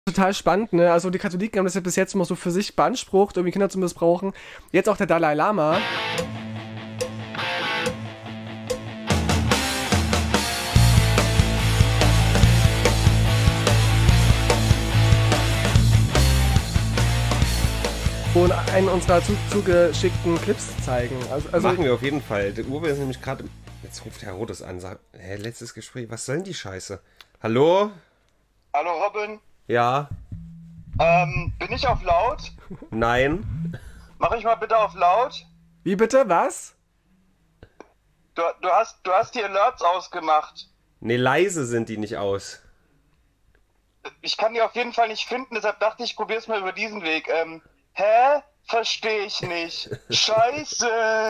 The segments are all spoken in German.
total spannend, ne? Also die Katholiken haben das ja bis jetzt immer so für sich beansprucht, irgendwie Kinder zu missbrauchen. Jetzt auch der Dalai Lama. Und einen unserer zugeschickten Clips zeigen. Also machen wir auf jeden Fall. Der Uwe ist nämlich gerade... Jetzt ruft Herr Rodes an, sagt, letztes Gespräch, was soll denn die Scheiße? Hallo? Hallo Robin? Ja? Bin ich auf laut? Nein? Mach ich mal bitte auf laut? Wie bitte? Was? Du hast die Alerts ausgemacht. Nee, leise sind die nicht aus. Ich kann die auf jeden Fall nicht finden, deshalb dachte ich, probier's mal über diesen Weg. Hä? Verstehe ich nicht. Scheiße!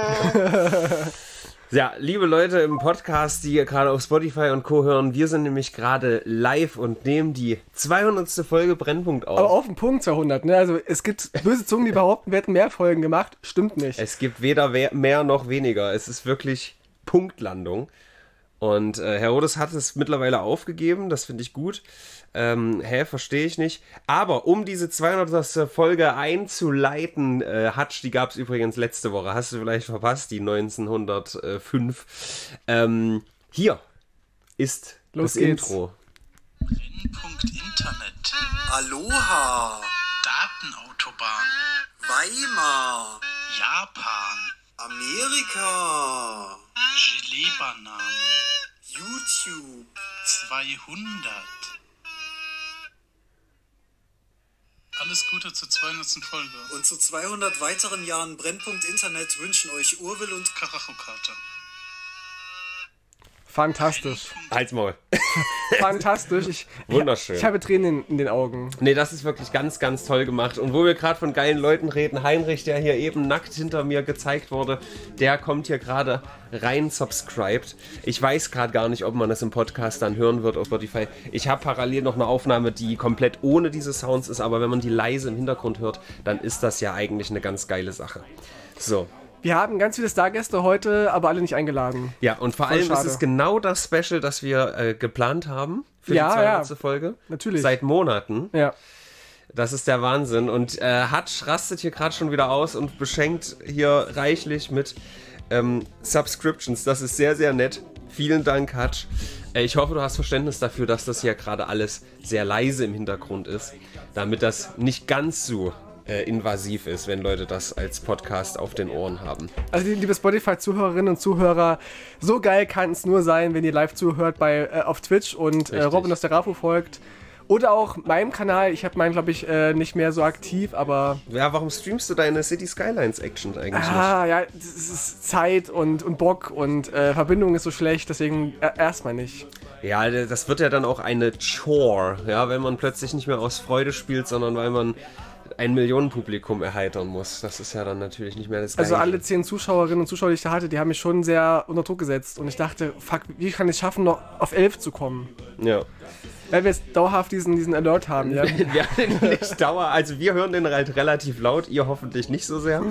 Ja, liebe Leute im Podcast, die gerade auf Spotify und Co. hören, wir sind nämlich gerade live und nehmen die 200. Folge Brennpunkt auf. Aber auf den Punkt 200, ne? Also es gibt böse Zungen, die behaupten, wir hätten mehr Folgen gemacht. Stimmt nicht. Es gibt weder mehr noch weniger. Es ist wirklich Punktlandung. Und Herr Rodes hat es mittlerweile aufgegeben, das finde ich gut. Verstehe ich nicht. Aber um diese 200. Folge einzuleiten, Hutch, die gab es übrigens letzte Woche, hast du vielleicht verpasst, die 1905. Hier ist Los das geht's. Intro. Brennpunkt Internet. Aloha, Datenautobahn. Weimar, Japan. Amerika, Gelee-Bananen. YouTube. 200. Alles Gute zur 200. Folge. Und zu 200 weiteren Jahren Brennpunkt Internet wünschen euch Urwil und Karachokarte. Fantastisch. Halt's Maul. Fantastisch. Wunderschön. Ich habe Tränen in den Augen. Nee, das ist wirklich ganz, ganz toll gemacht. Und wo wir gerade von geilen Leuten reden, Heinrich, der hier eben nackt hinter mir gezeigt wurde, der kommt hier gerade rein subscribed. Ich weiß gerade gar nicht, ob man das im Podcast dann hören wird auf Spotify. Ich habe parallel noch eine Aufnahme, die komplett ohne diese Sounds ist, aber wenn man die leise im Hintergrund hört, dann ist das ja eigentlich eine ganz geile Sache. So. Wir haben ganz viele Stargäste heute, aber alle nicht eingeladen. Ja, und vor allem ist es genau das Special, das wir geplant haben für die 200. Folge. Natürlich. Seit Monaten. Ja. Das ist der Wahnsinn. Und Hutch rastet hier gerade schon wieder aus und beschenkt hier reichlich mit Subscriptions. Das ist sehr, sehr nett. Vielen Dank, Hutch. Ich hoffe, du hast Verständnis dafür, dass das hier gerade alles sehr leise im Hintergrund ist, damit das nicht ganz so invasiv ist, wenn Leute das als Podcast auf den Ohren haben. Also liebe Spotify-Zuhörerinnen und Zuhörer, so geil kann es nur sein, wenn ihr live zuhört auf Twitch und Robin aus der Rafu folgt. Oder auch meinem Kanal. Ich habe meinen, glaube ich, nicht mehr so aktiv, aber... Ja, warum streamst du deine City Skylines Action eigentlich nicht? Ja, das ist Zeit und Bock und Verbindung ist so schlecht, deswegen erstmal nicht. Ja, das wird ja dann auch eine Chore, ja, wenn man plötzlich nicht mehr aus Freude spielt, sondern weil man ein Millionenpublikum erheitern muss. Das ist ja dann natürlich nicht mehr das Gleiche. Also alle 10 Zuschauerinnen und Zuschauer, die ich da hatte, die haben mich schon sehr unter Druck gesetzt. Und ich dachte, fuck, wie kann ich es schaffen, noch auf 11 zu kommen? Ja. Weil wir jetzt dauerhaft diesen Alert haben, ja. Wir haben den nicht also wir hören den halt relativ laut, ihr hoffentlich nicht so sehr.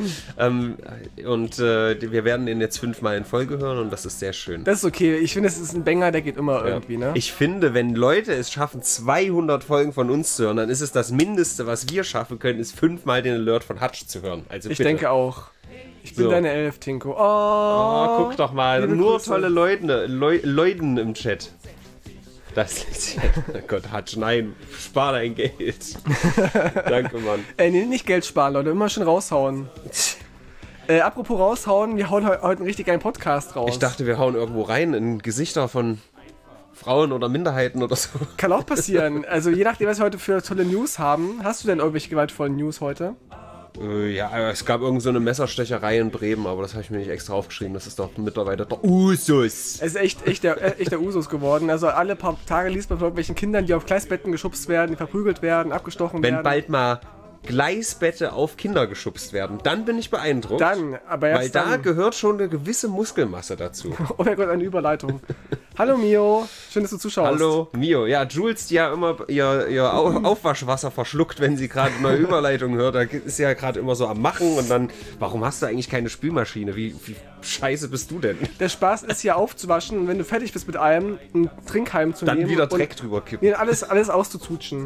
Wir werden den jetzt 5-mal in Folge hören und das ist sehr schön. Das ist okay. Ich finde, es ist ein Banger, der geht immer irgendwie, ne? Ich finde, wenn Leute es schaffen, 200 Folgen von uns zu hören, dann ist es das Mindeste, was wir schaffen können, ist 5-mal den Alert von Hutch zu hören. Also ich bitte. Denke auch. Ich bin deine 11, Tinko. Oh, guck doch mal. Nur Grüße. tolle Leuten im Chat. Das ist ja, oh Gott, Hutch, nein, spar dein Geld. Danke, Mann. Nee, nicht Geld sparen, Leute, immer schön raushauen. Apropos raushauen, wir hauen heute einen richtig geilen Podcast raus. Ich dachte, wir hauen irgendwo rein in Gesichter von Frauen oder Minderheiten oder so. Kann auch passieren. Also je nachdem, was wir heute für tolle News haben. Hast du denn irgendwelche gewaltvollen News heute? Ja, es gab irgend so eine Messerstecherei in Bremen, aber das habe ich mir nicht extra aufgeschrieben. Das ist doch mittlerweile der Usus. Es ist echt der Usus geworden. Also alle paar Tage liest man von irgendwelchen Kindern, die auf Gleisbetten geschubst werden, die verprügelt werden, abgestochen werden. Wenn bald mal Gleisbette auf Kinder geschubst werden, dann bin ich beeindruckt. Weil da gehört schon eine gewisse Muskelmasse dazu. Oh mein Gott, eine Überleitung. Hallo Mio, schön, dass du zuschaust. Hallo Mio. Ja, Jules, die ja immer ihr Aufwaschwasser verschluckt, wenn sie gerade eine Überleitung hört. Da ist sie ja gerade immer so am Machen und dann, warum hast du eigentlich keine Spülmaschine? Wie scheiße bist du denn? Der Spaß ist hier aufzuwaschen und wenn du fertig bist mit allem, einen Trinkhalm zu nehmen. Dann wieder Dreck drüber kippen. Nee, alles auszuzutschen.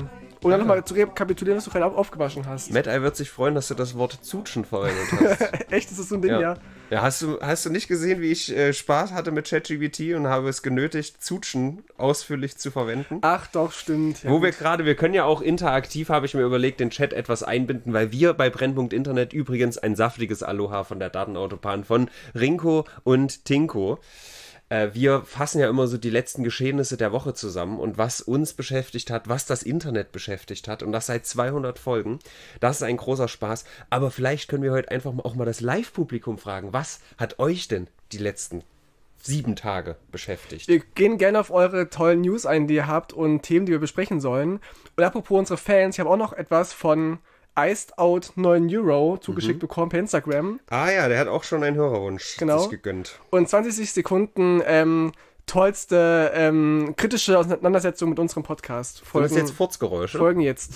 Und dann nochmal zu rekapitulieren, was du gerade aufgewaschen hast. Matt Eye wird sich freuen, dass du das Wort Zutschen verwendet hast. Echt, ist das so ein Ding, ja? Ja, hast du nicht gesehen, wie ich Spaß hatte mit ChatGPT und habe es genötigt, Zutschen ausführlich zu verwenden? Ach doch, stimmt. Ja, wir können ja auch interaktiv, habe ich mir überlegt, den Chat etwas einbinden, weil wir bei Brennpunkt Internet übrigens ein saftiges Aloha von der Datenautobahn von Rinko und Tinko. Wir fassen ja immer so die letzten Geschehnisse der Woche zusammen und was uns beschäftigt hat, was das Internet beschäftigt hat und das seit 200 Folgen. Das ist ein großer Spaß, aber vielleicht können wir heute einfach auch mal das Live-Publikum fragen. Was hat euch denn die letzten 7 Tage beschäftigt? Wir gehen gerne auf eure tollen News ein, die ihr habt und Themen, die wir besprechen sollen. Und apropos unsere Fans, ich habe auch noch etwas von Iced Out 9 Euro zugeschickt bekommen per Instagram. Ah ja, der hat auch schon einen Hörerwunsch sich gegönnt. Und 20 Sekunden tollste kritische Auseinandersetzung mit unserem Podcast. Das ist jetzt Furzgeräusche. Folgen jetzt.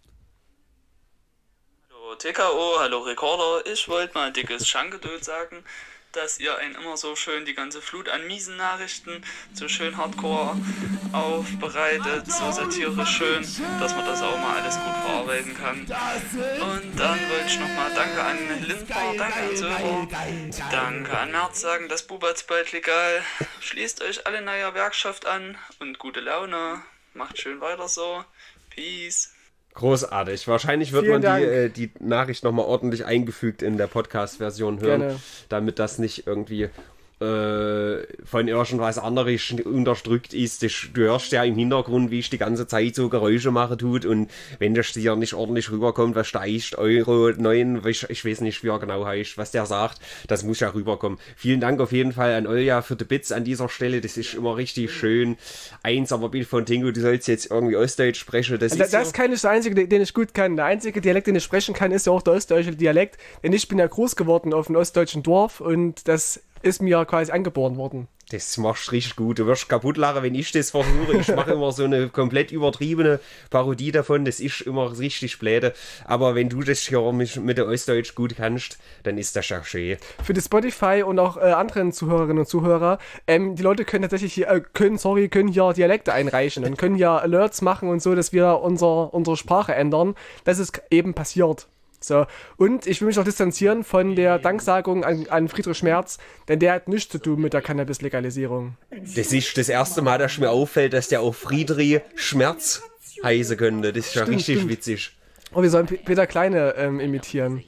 Hallo TKO, hallo Recorder. Ich wollte mal ein dickes Schankgeduld sagen, dass ihr einen immer so schön die ganze Flut an miesen Nachrichten so schön hardcore aufbereitet, so satirisch schön, dass man das auch mal alles gut verarbeiten kann. Und dann wollte ich nochmal Danke an Lindbar, Danke an Söder, Danke an Merz sagen, das Bubat's bald legal. Schließt euch alle neuer Werkschaft an und gute Laune. Macht schön weiter so. Peace. Großartig. Wahrscheinlich wird man die Nachricht nochmal ordentlich eingefügt in der Podcast-Version hören, Gerne. Damit das nicht irgendwie von irgendwas anderes unterdrückt ist. Du hörst ja im Hintergrund, wie ich die ganze Zeit so Geräusche mache tut und wenn das hier nicht ordentlich rüberkommt, was steigt, Euro 9, ich weiß nicht, wie er genau heißt, was der sagt, das muss ja rüberkommen. Vielen Dank auf jeden Fall an Olja für die Bits an dieser Stelle, das ist immer richtig schön. Aber Bild von Tingo, du sollst jetzt irgendwie Ostdeutsch sprechen. Das ist kein der einzige, den ich gut kann. Der einzige Dialekt, den ich sprechen kann, ist ja auch der ostdeutsche Dialekt, denn ich bin ja groß geworden auf einem ostdeutschen Dorf und das ist mir quasi angeboren worden. Das machst du richtig gut. Du wirst kaputt lachen, wenn ich das versuche. Ich mache immer so eine komplett übertriebene Parodie davon. Das ist immer richtig bläde. Aber wenn du das hier mit der Ostdeutsch gut kannst, dann ist das ja schön. Für die Spotify und auch anderen Zuhörerinnen und Zuhörer, die Leute können tatsächlich hier, können hier Dialekte einreichen und können hier Alerts machen und so, dass wir unsere Sprache ändern. Das ist eben passiert. So, und ich will mich auch distanzieren von der Danksagung an Friedrich Merz, denn der hat nichts zu tun mit der Cannabis-Legalisierung. Das ist das erste Mal, dass mir auffällt, dass der auch Friedrich Schmerz heißen könnte. Das ist ja richtig witzig. Oh, wir sollen Peter Kleine imitieren.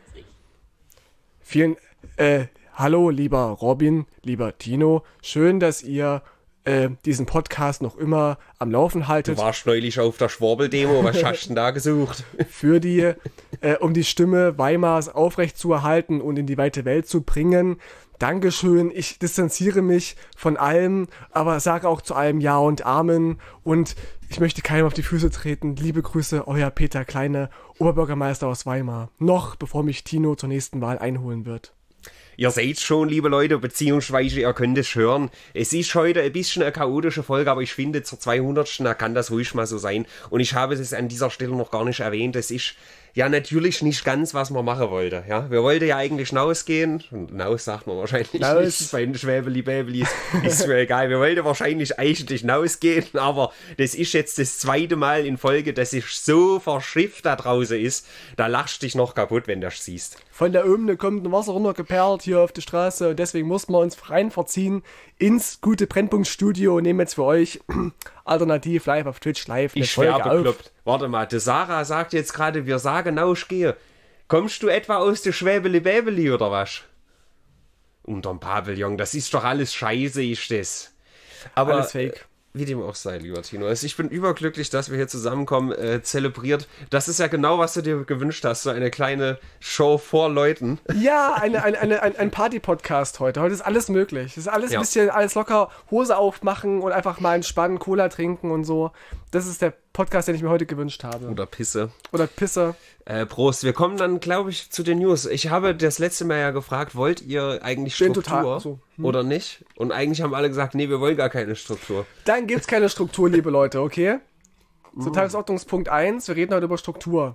Hallo, lieber Robin, lieber Tino. Schön, dass ihr diesen Podcast noch immer am Laufen haltet. Du warst neulich auf der Schwurbel-Demo, was hast du denn da gesucht? Um die Stimme Weimars aufrechtzuerhalten und in die weite Welt zu bringen. Dankeschön, ich distanziere mich von allem, aber sage auch zu allem Ja und Amen und ich möchte keinem auf die Füße treten. Liebe Grüße, euer Peter Kleine, Oberbürgermeister aus Weimar. Noch bevor mich Tino zur nächsten Wahl einholen wird. Ihr seht schon, liebe Leute, beziehungsweise ihr könnt es hören. Es ist heute ein bisschen eine chaotische Folge, aber ich finde, zur 200. kann das ruhig mal so sein. Und ich habe es an dieser Stelle noch gar nicht erwähnt. Es ist ja natürlich nicht ganz, was man machen wollte. Ja? Wir wollten ja eigentlich hinausgehen. Hinaus sagt man wahrscheinlich nicht. Bei den Schwäbeli-Bäbeli ist mir egal. Wir wollten wahrscheinlich eigentlich hinausgehen, aber das ist jetzt das 2. Mal in Folge, dass ich so verschifft da draußen ist. Da lachst du dich noch kaputt, wenn du das siehst. Von der Ömne kommt ein Wasser runtergeperlt hier auf die Straße und deswegen mussten wir uns rein verziehen ins gute Brennpunktstudio und nehmen jetzt für euch alternativ live auf Twitch live eine Folge auf. Bekloppt. Warte mal, die Sarah sagt jetzt gerade, wir sagen Nauschgehe. Kommst du etwa aus der Schwäbeli-Bäbeli oder was? Unterm Pavillon, das ist doch alles scheiße, ist das. Aber alles fake. Wie dem auch sei, lieber Tino. Also ich bin überglücklich, dass wir hier zusammenkommen, zelebriert. Das ist ja genau, was du dir gewünscht hast, so eine kleine Show vor Leuten. Ja, ein Party-Podcast heute. Heute ist alles möglich. Es ist alles ein bisschen, alles locker, Hose aufmachen und einfach mal entspannen, Cola trinken und so. Das ist der Podcast, den ich mir heute gewünscht habe. Oder Pisse. Prost. Wir kommen dann, glaube ich, zu den News. Ich habe das letzte Mal ja gefragt, wollt ihr eigentlich Struktur oder nicht? Und eigentlich haben alle gesagt, nee, wir wollen gar keine Struktur. Dann gibt's keine Struktur, liebe Leute, okay? Zu Tagesordnungspunkt 1, wir reden heute über Struktur.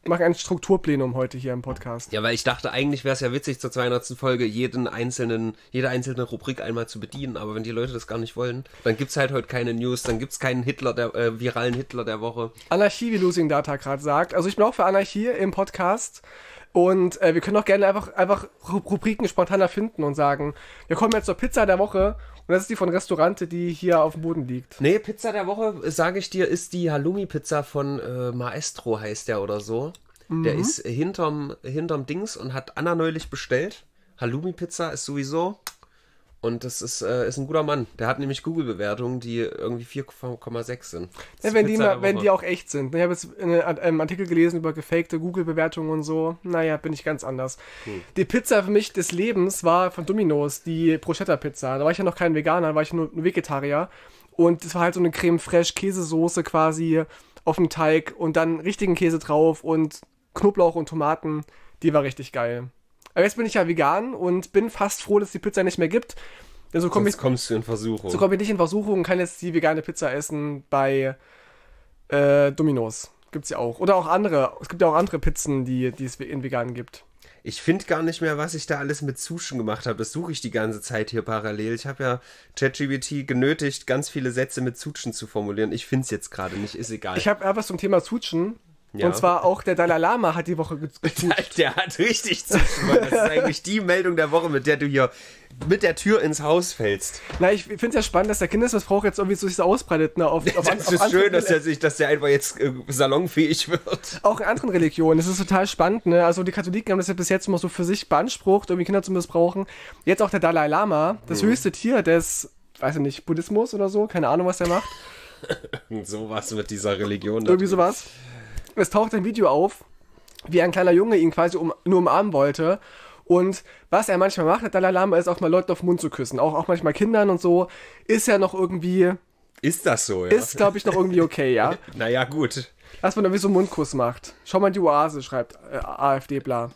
machen ein Strukturplenum heute hier im Podcast. Ja, weil ich dachte, eigentlich wäre es ja witzig, zur 200. Folge jede einzelne Rubrik einmal zu bedienen, aber wenn die Leute das gar nicht wollen, dann gibt es halt heute keine News, dann gibt es keinen viralen Hitler der Woche. Anarchie, wie Losing Data gerade sagt. Also ich bin auch für Anarchie im Podcast und wir können auch gerne einfach Rubriken spontaner finden und sagen, wir kommen jetzt zur Pizza der Woche und das ist die von Restaurante, die hier auf dem Boden liegt. Nee, Pizza der Woche, sage ich dir, ist die Halloumi-Pizza von Maestro, heißt der oder so. Der ist hinterm Dings und hat Anna neulich bestellt. Halloumi-Pizza ist sowieso. Und das ist ein guter Mann. Der hat nämlich Google-Bewertungen, die irgendwie 4,6 sind. Ja, wenn die auch echt sind. Ich habe jetzt einen Artikel gelesen über gefakte Google-Bewertungen und so. Naja, bin ich ganz anders. Die Pizza für mich des Lebens war von Domino's, die Bruschetta-Pizza. Da war ich ja noch kein Veganer, da war ich nur Vegetarier. Und das war halt so eine Creme-Fraiche-Käsesoße quasi auf dem Teig und dann richtigen Käse drauf und Knoblauch und Tomaten. Die war richtig geil. Aber jetzt bin ich ja vegan und bin fast froh, dass es die Pizza nicht mehr gibt. Denn so kommst du in Versuchung. So komme ich nicht in Versuchung und kann jetzt die vegane Pizza essen bei Domino's. Gibt's ja auch. Oder auch andere. Es gibt ja auch andere Pizzen, die es in vegan gibt. Ich finde gar nicht mehr, was ich da alles mit Suschen gemacht habe. Das suche ich die ganze Zeit hier parallel. Ich habe ja ChatGPT genötigt, ganz viele Sätze mit Suschen zu formulieren. Ich finde es jetzt gerade nicht, ist egal. Ich habe was zum Thema Suschen. Ja. Und zwar auch der Dalai Lama hat die Woche gesucht. Der hat richtig Suschen. Das ist eigentlich die Meldung der Woche, mit der du hier mit der Tür ins Haus fällst. Na, ich finde es ja spannend, dass der Kindesmissbrauch jetzt irgendwie so sich so ausbreitet. Ne, das ist schön, dass der einfach jetzt salonfähig wird. Auch in anderen Religionen. Das ist total spannend. Ne? Also die Katholiken haben das ja bis jetzt immer so für sich beansprucht, irgendwie Kinder zu missbrauchen. Jetzt auch der Dalai Lama, das höchste Tier des, weiß ich nicht, Buddhismus oder so. Keine Ahnung, was der macht. Sowas mit dieser Religion. Irgendwie sowas. Es taucht ein Video auf, wie ein kleiner Junge ihn quasi nur umarmen wollte. Und was er manchmal macht, der Dalai Lama, ist auch mal Leuten auf den Mund zu küssen. Auch manchmal Kindern und so. Ist ja noch irgendwie... Ist das so, ja? Ist, glaube ich, noch irgendwie okay, ja? Naja, gut. Dass man irgendwie so einen Mundkuss macht. Schau mal in die Oase, schreibt AfD, bla.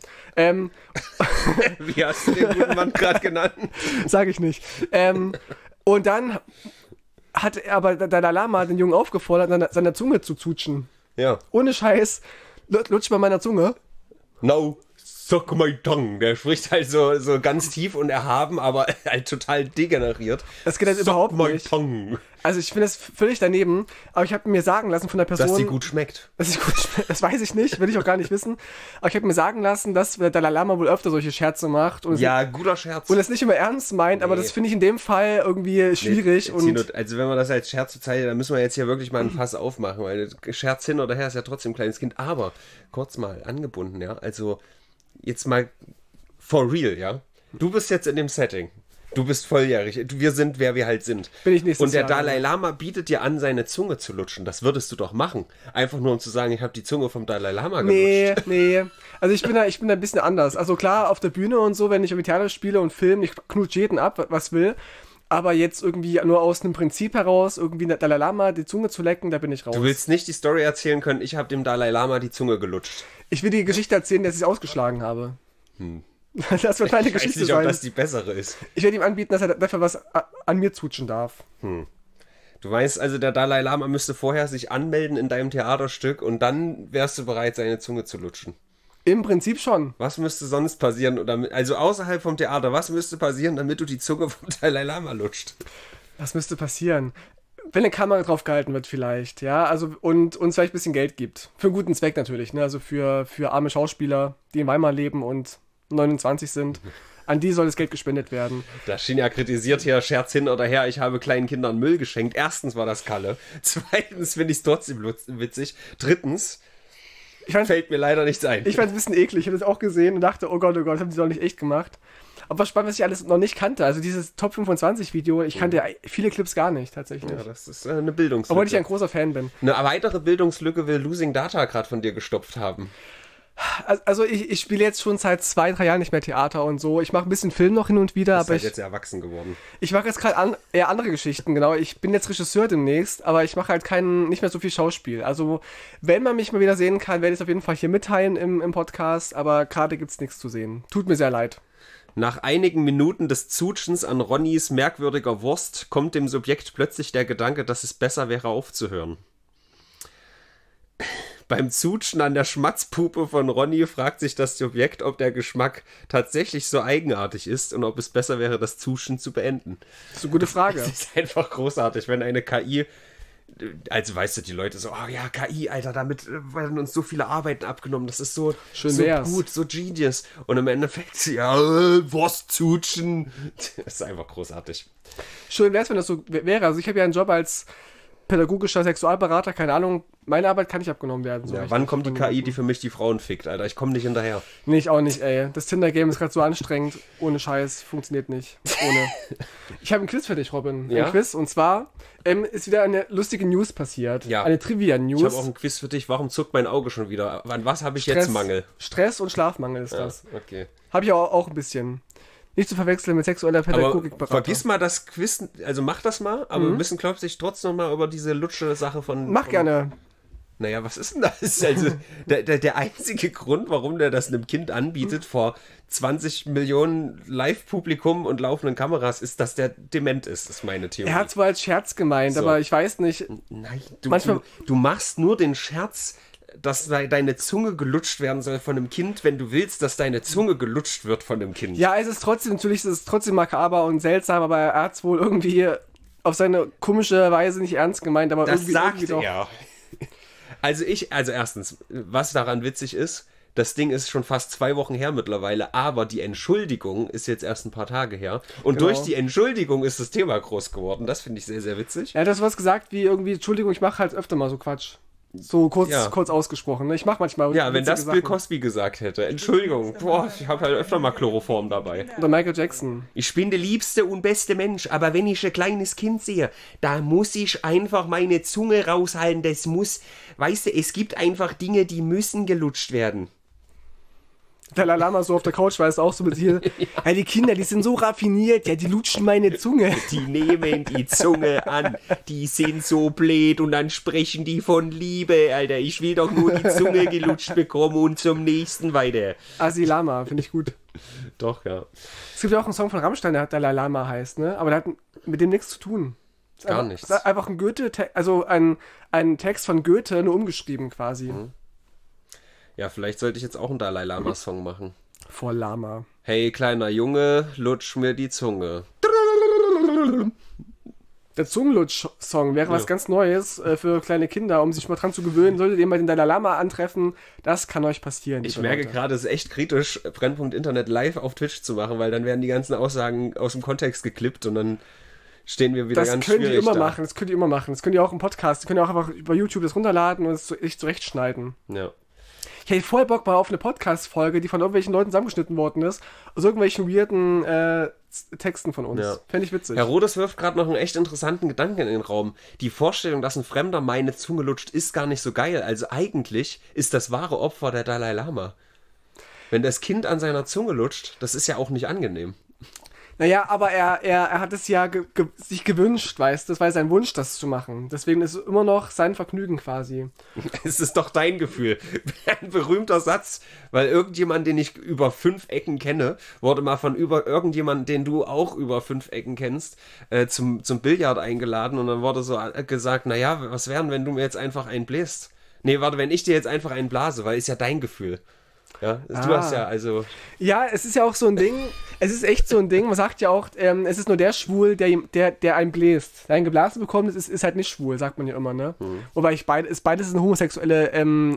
Wie hast du den guten Mann gerade genannt? Sag ich nicht. Und dann hat aber der Dalai Lama den Jungen aufgefordert, seine Zunge zu zutschen. Ja. Ohne Scheiß, lutsch bei meiner Zunge. No, suck my tongue. Der spricht halt so ganz tief und erhaben, aber halt total degeneriert. Das geht halt überhaupt nicht. Tongue. Also ich finde das völlig daneben, aber ich habe mir sagen lassen von der Person... Dass sie gut schmeckt. Dass sie gut schmeckt, das weiß ich nicht, will ich auch gar nicht wissen. Aber ich habe mir sagen lassen, dass der Dalai Lama wohl öfter solche Scherze macht. Und ja, guter Scherz. Und es nicht immer ernst meint, aber das finde ich in dem Fall irgendwie schwierig. Also wenn man das als Scherz bezeichnet, dann müssen wir jetzt hier wirklich mal ein Fass aufmachen, weil Scherz hin oder her ist ja trotzdem ein kleines Kind. Aber, kurz mal, angebunden, ja, also jetzt mal for real, ja. Du bist jetzt in dem Setting. Du bist volljährig. Wir sind, wer wir halt sind. Bin ich nächstes Und der Jahr, Dalai Lama bietet dir an, seine Zunge zu lutschen. Das würdest du doch machen. Einfach nur, um zu sagen, ich habe die Zunge vom Dalai Lama gelutscht. Nee. Also ich bin da ein bisschen anders. Also klar, auf der Bühne und so, wenn ich im Theater spiele und filme, ich knutsche jeden ab, was will. Aber jetzt irgendwie nur aus einem Prinzip heraus, irgendwie der Dalai Lama die Zunge zu lecken, da bin ich raus. Du willst nicht die Story erzählen können, ich habe dem Dalai Lama die Zunge gelutscht. Ich will die Geschichte erzählen, dass ich es ausgeschlagen habe. Das wird meine Geschichte sein. Ich weiß nicht, ob das die bessere ist. Ich werde ihm anbieten, dass er dafür was an mir zutschen darf. Du weißt also, der Dalai Lama müsste vorher sich anmelden in deinem Theaterstück und dann wärst du bereit, seine Zunge zu lutschen. Im Prinzip schon. Was müsste sonst passieren? Also außerhalb vom Theater, was müsste passieren, damit du die Zunge vom Dalai Lama lutscht? Was müsste passieren? Wenn eine Kamera drauf gehalten wird vielleicht, ja, also und uns vielleicht ein bisschen Geld gibt. Für einen guten Zweck natürlich, ne? Also für arme Schauspieler, die in Weimar leben und 29 sind. An die soll das Geld gespendet werden. Das Schien ja kritisiert hier, Scherz hin oder her, ich habe kleinen Kindern Müll geschenkt. Erstens war das Kalle. Zweitens finde ich es trotzdem witzig. Drittens fällt mir leider nichts ein. Ich fand es ein bisschen eklig. Ich habe das auch gesehen und dachte, oh Gott, das haben die doch nicht echt gemacht. Aber spannend, was ich alles noch nicht kannte. Also dieses Top 25 Video, ich kannte viele Clips gar nicht, tatsächlich. Ja, das ist eine Bildungslücke. Obwohl ich ein großer Fan bin. Eine weitere Bildungslücke will Losing Data gerade von dir gestopft haben. Also ich spiele jetzt schon seit 2-3 Jahren nicht mehr Theater und so. Ich mache ein bisschen Film noch hin und wieder. Du bist jetzt erwachsen geworden. Ich mache jetzt gerade eher andere Geschichten, genau. Ich bin jetzt Regisseur demnächst, aber ich mache halt nicht mehr so viel Schauspiel. Also wenn man mich mal wieder sehen kann, werde ich es auf jeden Fall hier mitteilen im Podcast, aber gerade gibt es nichts zu sehen. Tut mir sehr leid. Nach einigen Minuten des Zutschens an Ronnys merkwürdiger Wurst kommt dem Subjekt plötzlich der Gedanke, dass es besser wäre aufzuhören. Beim Zutschen an der Schmatzpuppe von Ronny fragt sich das Subjekt, ob der Geschmack tatsächlich so eigenartig ist und ob es besser wäre, das Zutschen zu beenden. Das ist eine gute Frage. Das ist einfach großartig, wenn eine KI, also weißt du, die Leute so, oh ja, KI, Alter, damit werden uns so viele Arbeiten abgenommen, das ist so, Schön so wär's. gut, so genius. Und im Endeffekt, ja, was Zutschen? Das ist einfach großartig. Schön wäre es, wenn das so wäre. Also ich habe ja einen Job als pädagogischer Sexualberater, keine Ahnung, meine Arbeit kann nicht abgenommen werden. So Ja, richtig wann kommt die von KI, die für mich die Frauen fickt, Alter? Ich komme nicht hinterher. Nee, ich auch nicht, ey. Das Tinder-Game ist gerade so anstrengend. Ohne Scheiß. Funktioniert nicht. Ohne. Ich habe ein Quiz für dich, Robin. Ja? Ein Quiz. Und zwar ist wieder eine lustige News passiert. Ja. Eine Trivia-News. Ich habe auch ein Quiz für dich. Warum zuckt mein Auge schon wieder? An was habe ich jetzt Mangel? Stress und Schlafmangel ist Ja, das. okay. Habe ich auch ein bisschen. Nicht zu verwechseln mit sexueller Pädagogikberater. Vergiss mal das Quiz, also mach das mal, aber wir müssen, glaube ich, trotzdem noch mal über diese Lutsche-Sache von... Mach gerne. Naja, was ist denn das? Also, der einzige Grund, warum der das einem Kind anbietet, vor 20 Millionen Live-Publikum und laufenden Kameras, ist, dass der dement ist meine Theorie. Er hat es wohl als Scherz gemeint, So. aber ich weiß nicht. Nein, Manchmal- du machst nur den Scherz, dass deine Zunge gelutscht werden soll von einem Kind, wenn du willst, dass deine Zunge gelutscht wird von einem Kind. Ja, natürlich ist es trotzdem makaber und seltsam, aber er hat es wohl irgendwie auf seine komische Weise nicht ernst gemeint, aber Das irgendwie sagt doch. er. Also erstens, was daran witzig ist, das Ding ist schon fast 2 Wochen her mittlerweile, aber die Entschuldigung ist jetzt erst ein paar Tage her. Und Genau. durch die Entschuldigung ist das Thema groß geworden. Das finde ich sehr, sehr witzig. Er hat das was gesagt wie irgendwie, Entschuldigung, ich mache halt öfter mal so Quatsch. So kurz Ja. ausgesprochen. Ne? Ich mache manchmal Ja, wenn witzige das Bill Sachen. Cosby gesagt hätte. Entschuldigung, boah, ich habe halt öfter mal Chloroform dabei. Oder Michael Jackson. Ich bin der liebste und beste Mensch, aber wenn ich ein kleines Kind sehe, da muss ich einfach meine Zunge raushalten. Das muss, weißt du, es gibt einfach Dinge, die müssen gelutscht werden. Dalai Lama so auf der Couch, weiß auch so mit hier. Ja, die Kinder, die sind so raffiniert, ja, die lutschen meine Zunge. Die nehmen die Zunge an, die sind so blöd und dann sprechen die von Liebe, Alter. Ich will doch nur die Zunge gelutscht bekommen und zum nächsten weiter. Asi Lama, finde ich gut. Doch, ja. Es gibt ja auch einen Song von Rammstein, der Dalai Lama heißt, ne? Aber der hat mit dem nichts zu tun. Ist Gar einfach, nichts. ist einfach ein Goethe, also ein Text von Goethe, nur umgeschrieben quasi. Ja, vielleicht sollte ich jetzt auch einen Dalai Lama-Song machen. Vor Lama. Hey, kleiner Junge, lutsch mir die Zunge. Der Zungenlutsch-Song wäre was ganz Neues für kleine Kinder, um sich mal dran zu gewöhnen. Solltet ihr mal den Dalai Lama antreffen, das kann euch passieren. Ich liebe merke Leute. gerade, es ist echt kritisch, Brennpunkt Internet live auf Twitch zu machen, weil dann werden die ganzen Aussagen aus dem Kontext geklippt und dann stehen wir wieder Das ganz könnt ihr schwierig immer da. machen, das könnt ihr immer machen. Das könnt ihr auch im Podcast. Ihr könnt ja auch einfach über YouTube das runterladen und es sich zurechtschneiden. Ja. Ich hätte voll Bock mal auf eine Podcast-Folge, die von irgendwelchen Leuten zusammengeschnitten worden ist, aus irgendwelchen weirden Texten von uns. Ja. Fände ich witzig. Herr Rodes wirft gerade noch einen echt interessanten Gedanken in den Raum. Die Vorstellung, dass ein Fremder meine Zunge lutscht, ist gar nicht so geil. Also eigentlich ist das wahre Opfer der Dalai Lama. Wenn das Kind an seiner Zunge lutscht, das ist ja auch nicht angenehm. Naja, aber er hat es ja sich gewünscht, weißt du? Das war sein Wunsch, das zu machen. Deswegen ist es immer noch sein Vergnügen quasi. Es ist doch dein Gefühl. Ein berühmter Satz, weil irgendjemand, den ich über 5 Ecken kenne, wurde mal von irgendjemand, den du auch über 5 Ecken kennst, zum Billard eingeladen und dann wurde so gesagt, naja, was wäre, wenn du mir jetzt einfach einen bläst? Nee, warte, wenn ich dir jetzt einfach einen blase, weil ist ja dein Gefühl. Ja, du hast ja, also... Ja, es ist ja auch so ein Ding, es ist echt so ein Ding, man sagt ja auch, es ist nur der schwul, der einen bläst. Der einen geblasen bekommt, ist halt nicht schwul, sagt man ja immer, ne? Wobei beides ist eine homosexuelle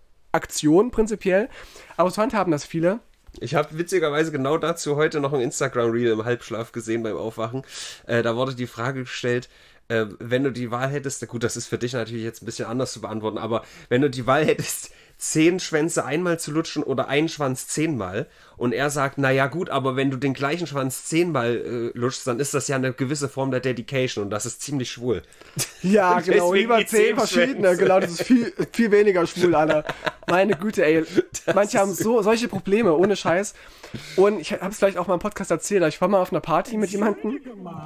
Aktion prinzipiell, aber so handhaben das viele. Ich habe witzigerweise genau dazu heute noch ein Instagram-Reel im Halbschlaf gesehen beim Aufwachen. Da wurde die Frage gestellt, wenn du die Wahl hättest, gut, das ist für dich natürlich jetzt ein bisschen anders zu beantworten, aber wenn du die Wahl hättest, 10 Schwänze einmal zu lutschen oder einen Schwanz 10-mal und er sagt, naja gut, aber wenn du den gleichen Schwanz 10-mal lutschst, dann ist das ja eine gewisse Form der Dedication und das ist ziemlich schwul. Ja, Und genau, deswegen lieber die 10 verschiedene, Schwänze. genau, das ist viel weniger schwul, Alter. Meine Güte, ey. Manche haben solche Probleme, ohne Scheiß. Und ich habe es vielleicht auch mal im Podcast erzählt, ich war mal auf einer Party mit jemandem.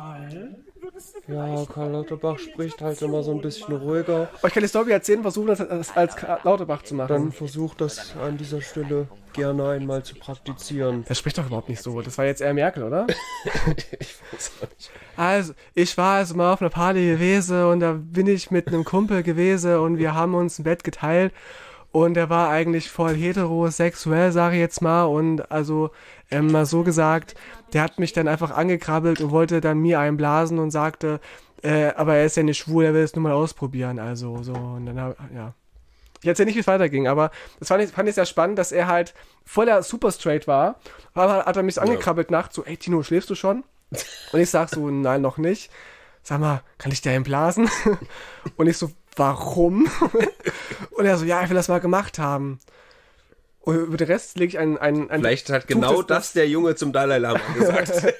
Ja, Karl Lauterbach spricht halt immer so ein bisschen ruhiger. Ich kann die Story erzählen, versuchen das als Karl Lauterbach zu machen. Dann versucht das an dieser Stelle gerne einmal zu praktizieren. Der spricht doch überhaupt nicht so. Das war jetzt eher Merkel, oder? Ich weiß auch nicht. Also, ich war mal auf einer Party gewesen und da bin ich mit einem Kumpel gewesen und wir haben uns ein Bett geteilt Und er war eigentlich voll heterosexuell, sage ich jetzt mal. Und also mal so gesagt, der hat mich dann einfach angekrabbelt und wollte dann mir einblasen und sagte, aber er ist ja nicht schwul, er will es nur mal ausprobieren. Also so, und dann, ja. Ich erzähle nicht, wie es weiterging, aber das fand ich sehr spannend, dass er halt voller super straight war. Aber hat er mich so angekrabbelt nachts, so, ey Tino, schläfst du schon? Und ich sag so, nein, noch nicht. Sag mal, kann ich dir einblasen? Und ich so, warum? Und er so, ja, ich will das mal gemacht haben. Und über den Rest lege ich ein Vielleicht hat genau das der Junge zum Dalai Lama gesagt.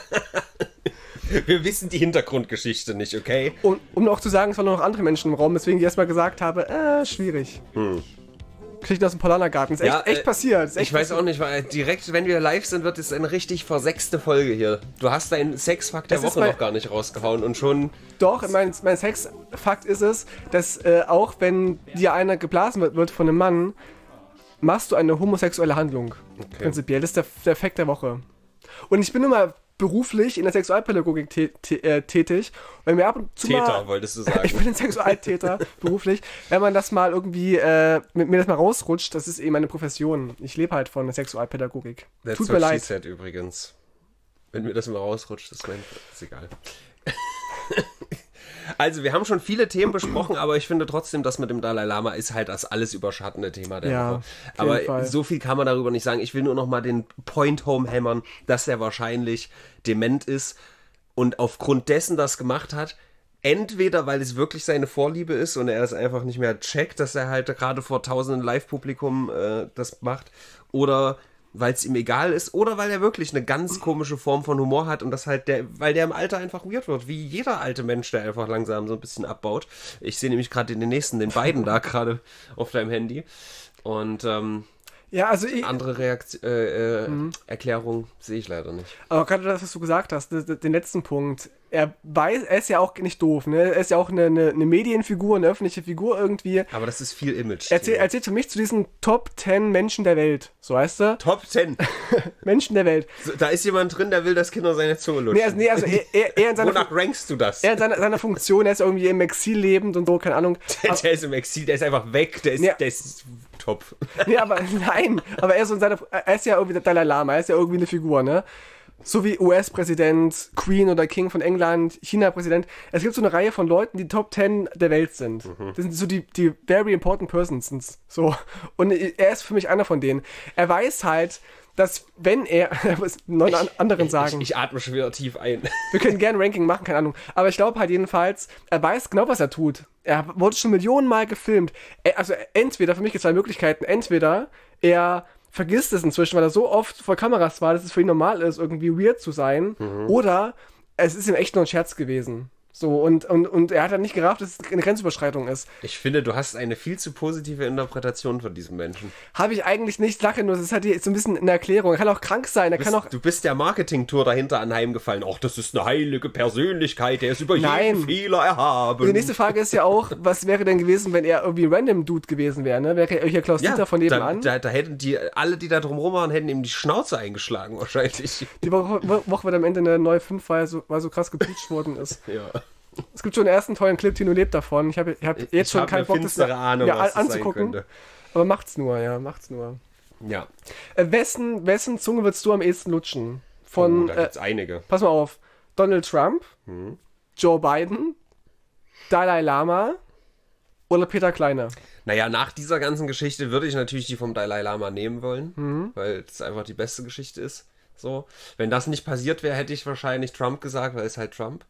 Wir wissen die Hintergrundgeschichte nicht, okay? Und um auch zu sagen, es waren noch andere Menschen im Raum, weswegen ich erstmal gesagt habe, schwierig. Geschichten aus dem Paulanergarten. Ist echt passiert. Ist echt ich weiß auch nicht, weil direkt, wenn wir live sind, wird es eine richtig versexte Folge hier. Du hast deinen Sexfakt der Woche noch gar nicht rausgehauen und schon... Doch, mein Sexfakt ist es, dass auch wenn dir einer geblasen wird von einem Mann, machst du eine homosexuelle Handlung. Okay. Prinzipiell. Das ist der Fakt der Woche. Und ich bin immer beruflich in der Sexualpädagogik tätig. Wenn wir ab und zu Täter, wolltest du sagen. Ich bin ein Sexualtäter, beruflich. Wenn man das mal irgendwie, mit mir das mal rausrutscht, das ist eben meine Profession. Ich lebe halt von der Sexualpädagogik. Tut mir leid. Said, übrigens. Wenn mir das mal rausrutscht, ist egal. Also, wir haben schon viele Themen besprochen, aber ich finde trotzdem, dass mit dem Dalai Lama ist halt das alles überschattende Thema der Woche. Aber so viel kann man darüber nicht sagen. Ich will nur noch mal den Point home hämmern, dass er wahrscheinlich dement ist und aufgrund dessen das gemacht hat. Entweder, weil es wirklich seine Vorliebe ist und er es einfach nicht mehr checkt, dass er halt gerade vor tausenden Live-Publikum das macht, oder weil es ihm egal ist, oder weil er wirklich eine ganz komische Form von Humor hat und das halt weil der im Alter einfach weird wird, wie jeder alte Mensch, der einfach langsam so ein bisschen abbaut. Ich sehe nämlich gerade den beiden da gerade auf deinem Handy und andere Erklärung sehe ich leider nicht. Aber gerade das, was du gesagt hast, den letzten Punkt, er ist ja auch nicht doof, ne? Er ist ja auch eine Medienfigur, eine öffentliche Figur irgendwie. Aber das ist viel Image. Er zählt für mich zu diesen Top 10 Menschen der Welt, so heißt er. Top 10? Menschen der Welt. So, da ist jemand drin, der will, dass Kinder seine Zunge lutschen. Also er in seiner Wonach rankst du das? Er in seiner Funktion, er ist irgendwie im Exil lebend und so, keine Ahnung. Der ist im Exil, der ist einfach weg, der ist top. Nee, aber nein, aber er ist ja irgendwie der Dalai Lama, er ist ja irgendwie eine Figur, ne? So wie US-Präsident, Queen oder King von England, China-Präsident. Es gibt so eine Reihe von Leuten, die Top 10 der Welt sind. Das sind so die very important persons. So. Und er ist für mich einer von denen. Er weiß halt, dass wenn er muss neun anderen sagen. Ich atme schon wieder tief ein. Wir können gerne Ranking machen, keine Ahnung. Aber ich glaube halt jedenfalls, er weiß genau, was er tut. Er wurde schon Millionen Mal gefilmt. Also entweder, für mich gibt es zwei Möglichkeiten. Entweder er vergisst es inzwischen, weil er so oft vor Kameras war, dass es für ihn normal ist, irgendwie weird zu sein. Oder es ist ihm echt nur ein Scherz gewesen. So, und er hat dann nicht gerafft, dass es eine Grenzüberschreitung ist. Ich finde, du hast eine viel zu positive Interpretation von diesem Menschen. Habe ich eigentlich nicht, lache nur, das ist halt so ein bisschen eine Erklärung. Er kann auch krank sein, Du bist der Marketing-Tour dahinter anheimgefallen. Ach, das ist eine heilige Persönlichkeit, der ist über jeden Fehler erhaben. Die nächste Frage ist ja auch, was wäre denn gewesen, wenn er irgendwie random Dude gewesen wäre, ne? Wäre er hier Klaus Dieter von nebenan? Da hätten alle, die da drumherum waren, hätten ihm die Schnauze eingeschlagen, wahrscheinlich. Die Woche wird am Ende eine neue 5, weil so krass gepitcht worden ist. Ja. Es gibt schon einen ersten tollen Clip, Tino lebt davon. Ich hab jetzt schon keinen Bock, das anzugucken. Aber macht's nur. Ja. Wessen Zunge würdest du am ehesten lutschen? Da gibt's einige. Pass mal auf. Donald Trump, Joe Biden, Dalai Lama oder Peter Kleiner? Naja, nach dieser ganzen Geschichte würde ich natürlich die vom Dalai Lama nehmen wollen, weil das einfach die beste Geschichte ist. So. Wenn das nicht passiert wäre, hätte ich wahrscheinlich Trump gesagt, weil es halt Trump.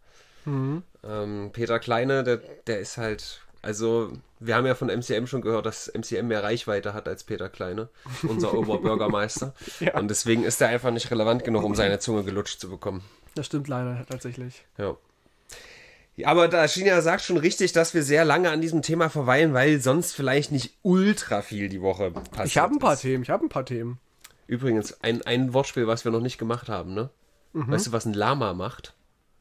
Peter Kleine, der ist halt, also wir haben ja von MCM schon gehört, dass MCM mehr Reichweite hat als Peter Kleine, unser Oberbürgermeister. Ja. Und deswegen ist er einfach nicht relevant genug, um seine Zunge gelutscht zu bekommen. Das stimmt leider tatsächlich. Ja. Aber da Shinya sagt schon richtig, dass wir sehr lange an diesem Thema verweilen, weil sonst vielleicht nicht ultra viel die Woche passiert. Ich habe ein paar Themen. Übrigens, ein Wortspiel, was wir noch nicht gemacht haben, ne? Weißt du, was ein Lama macht?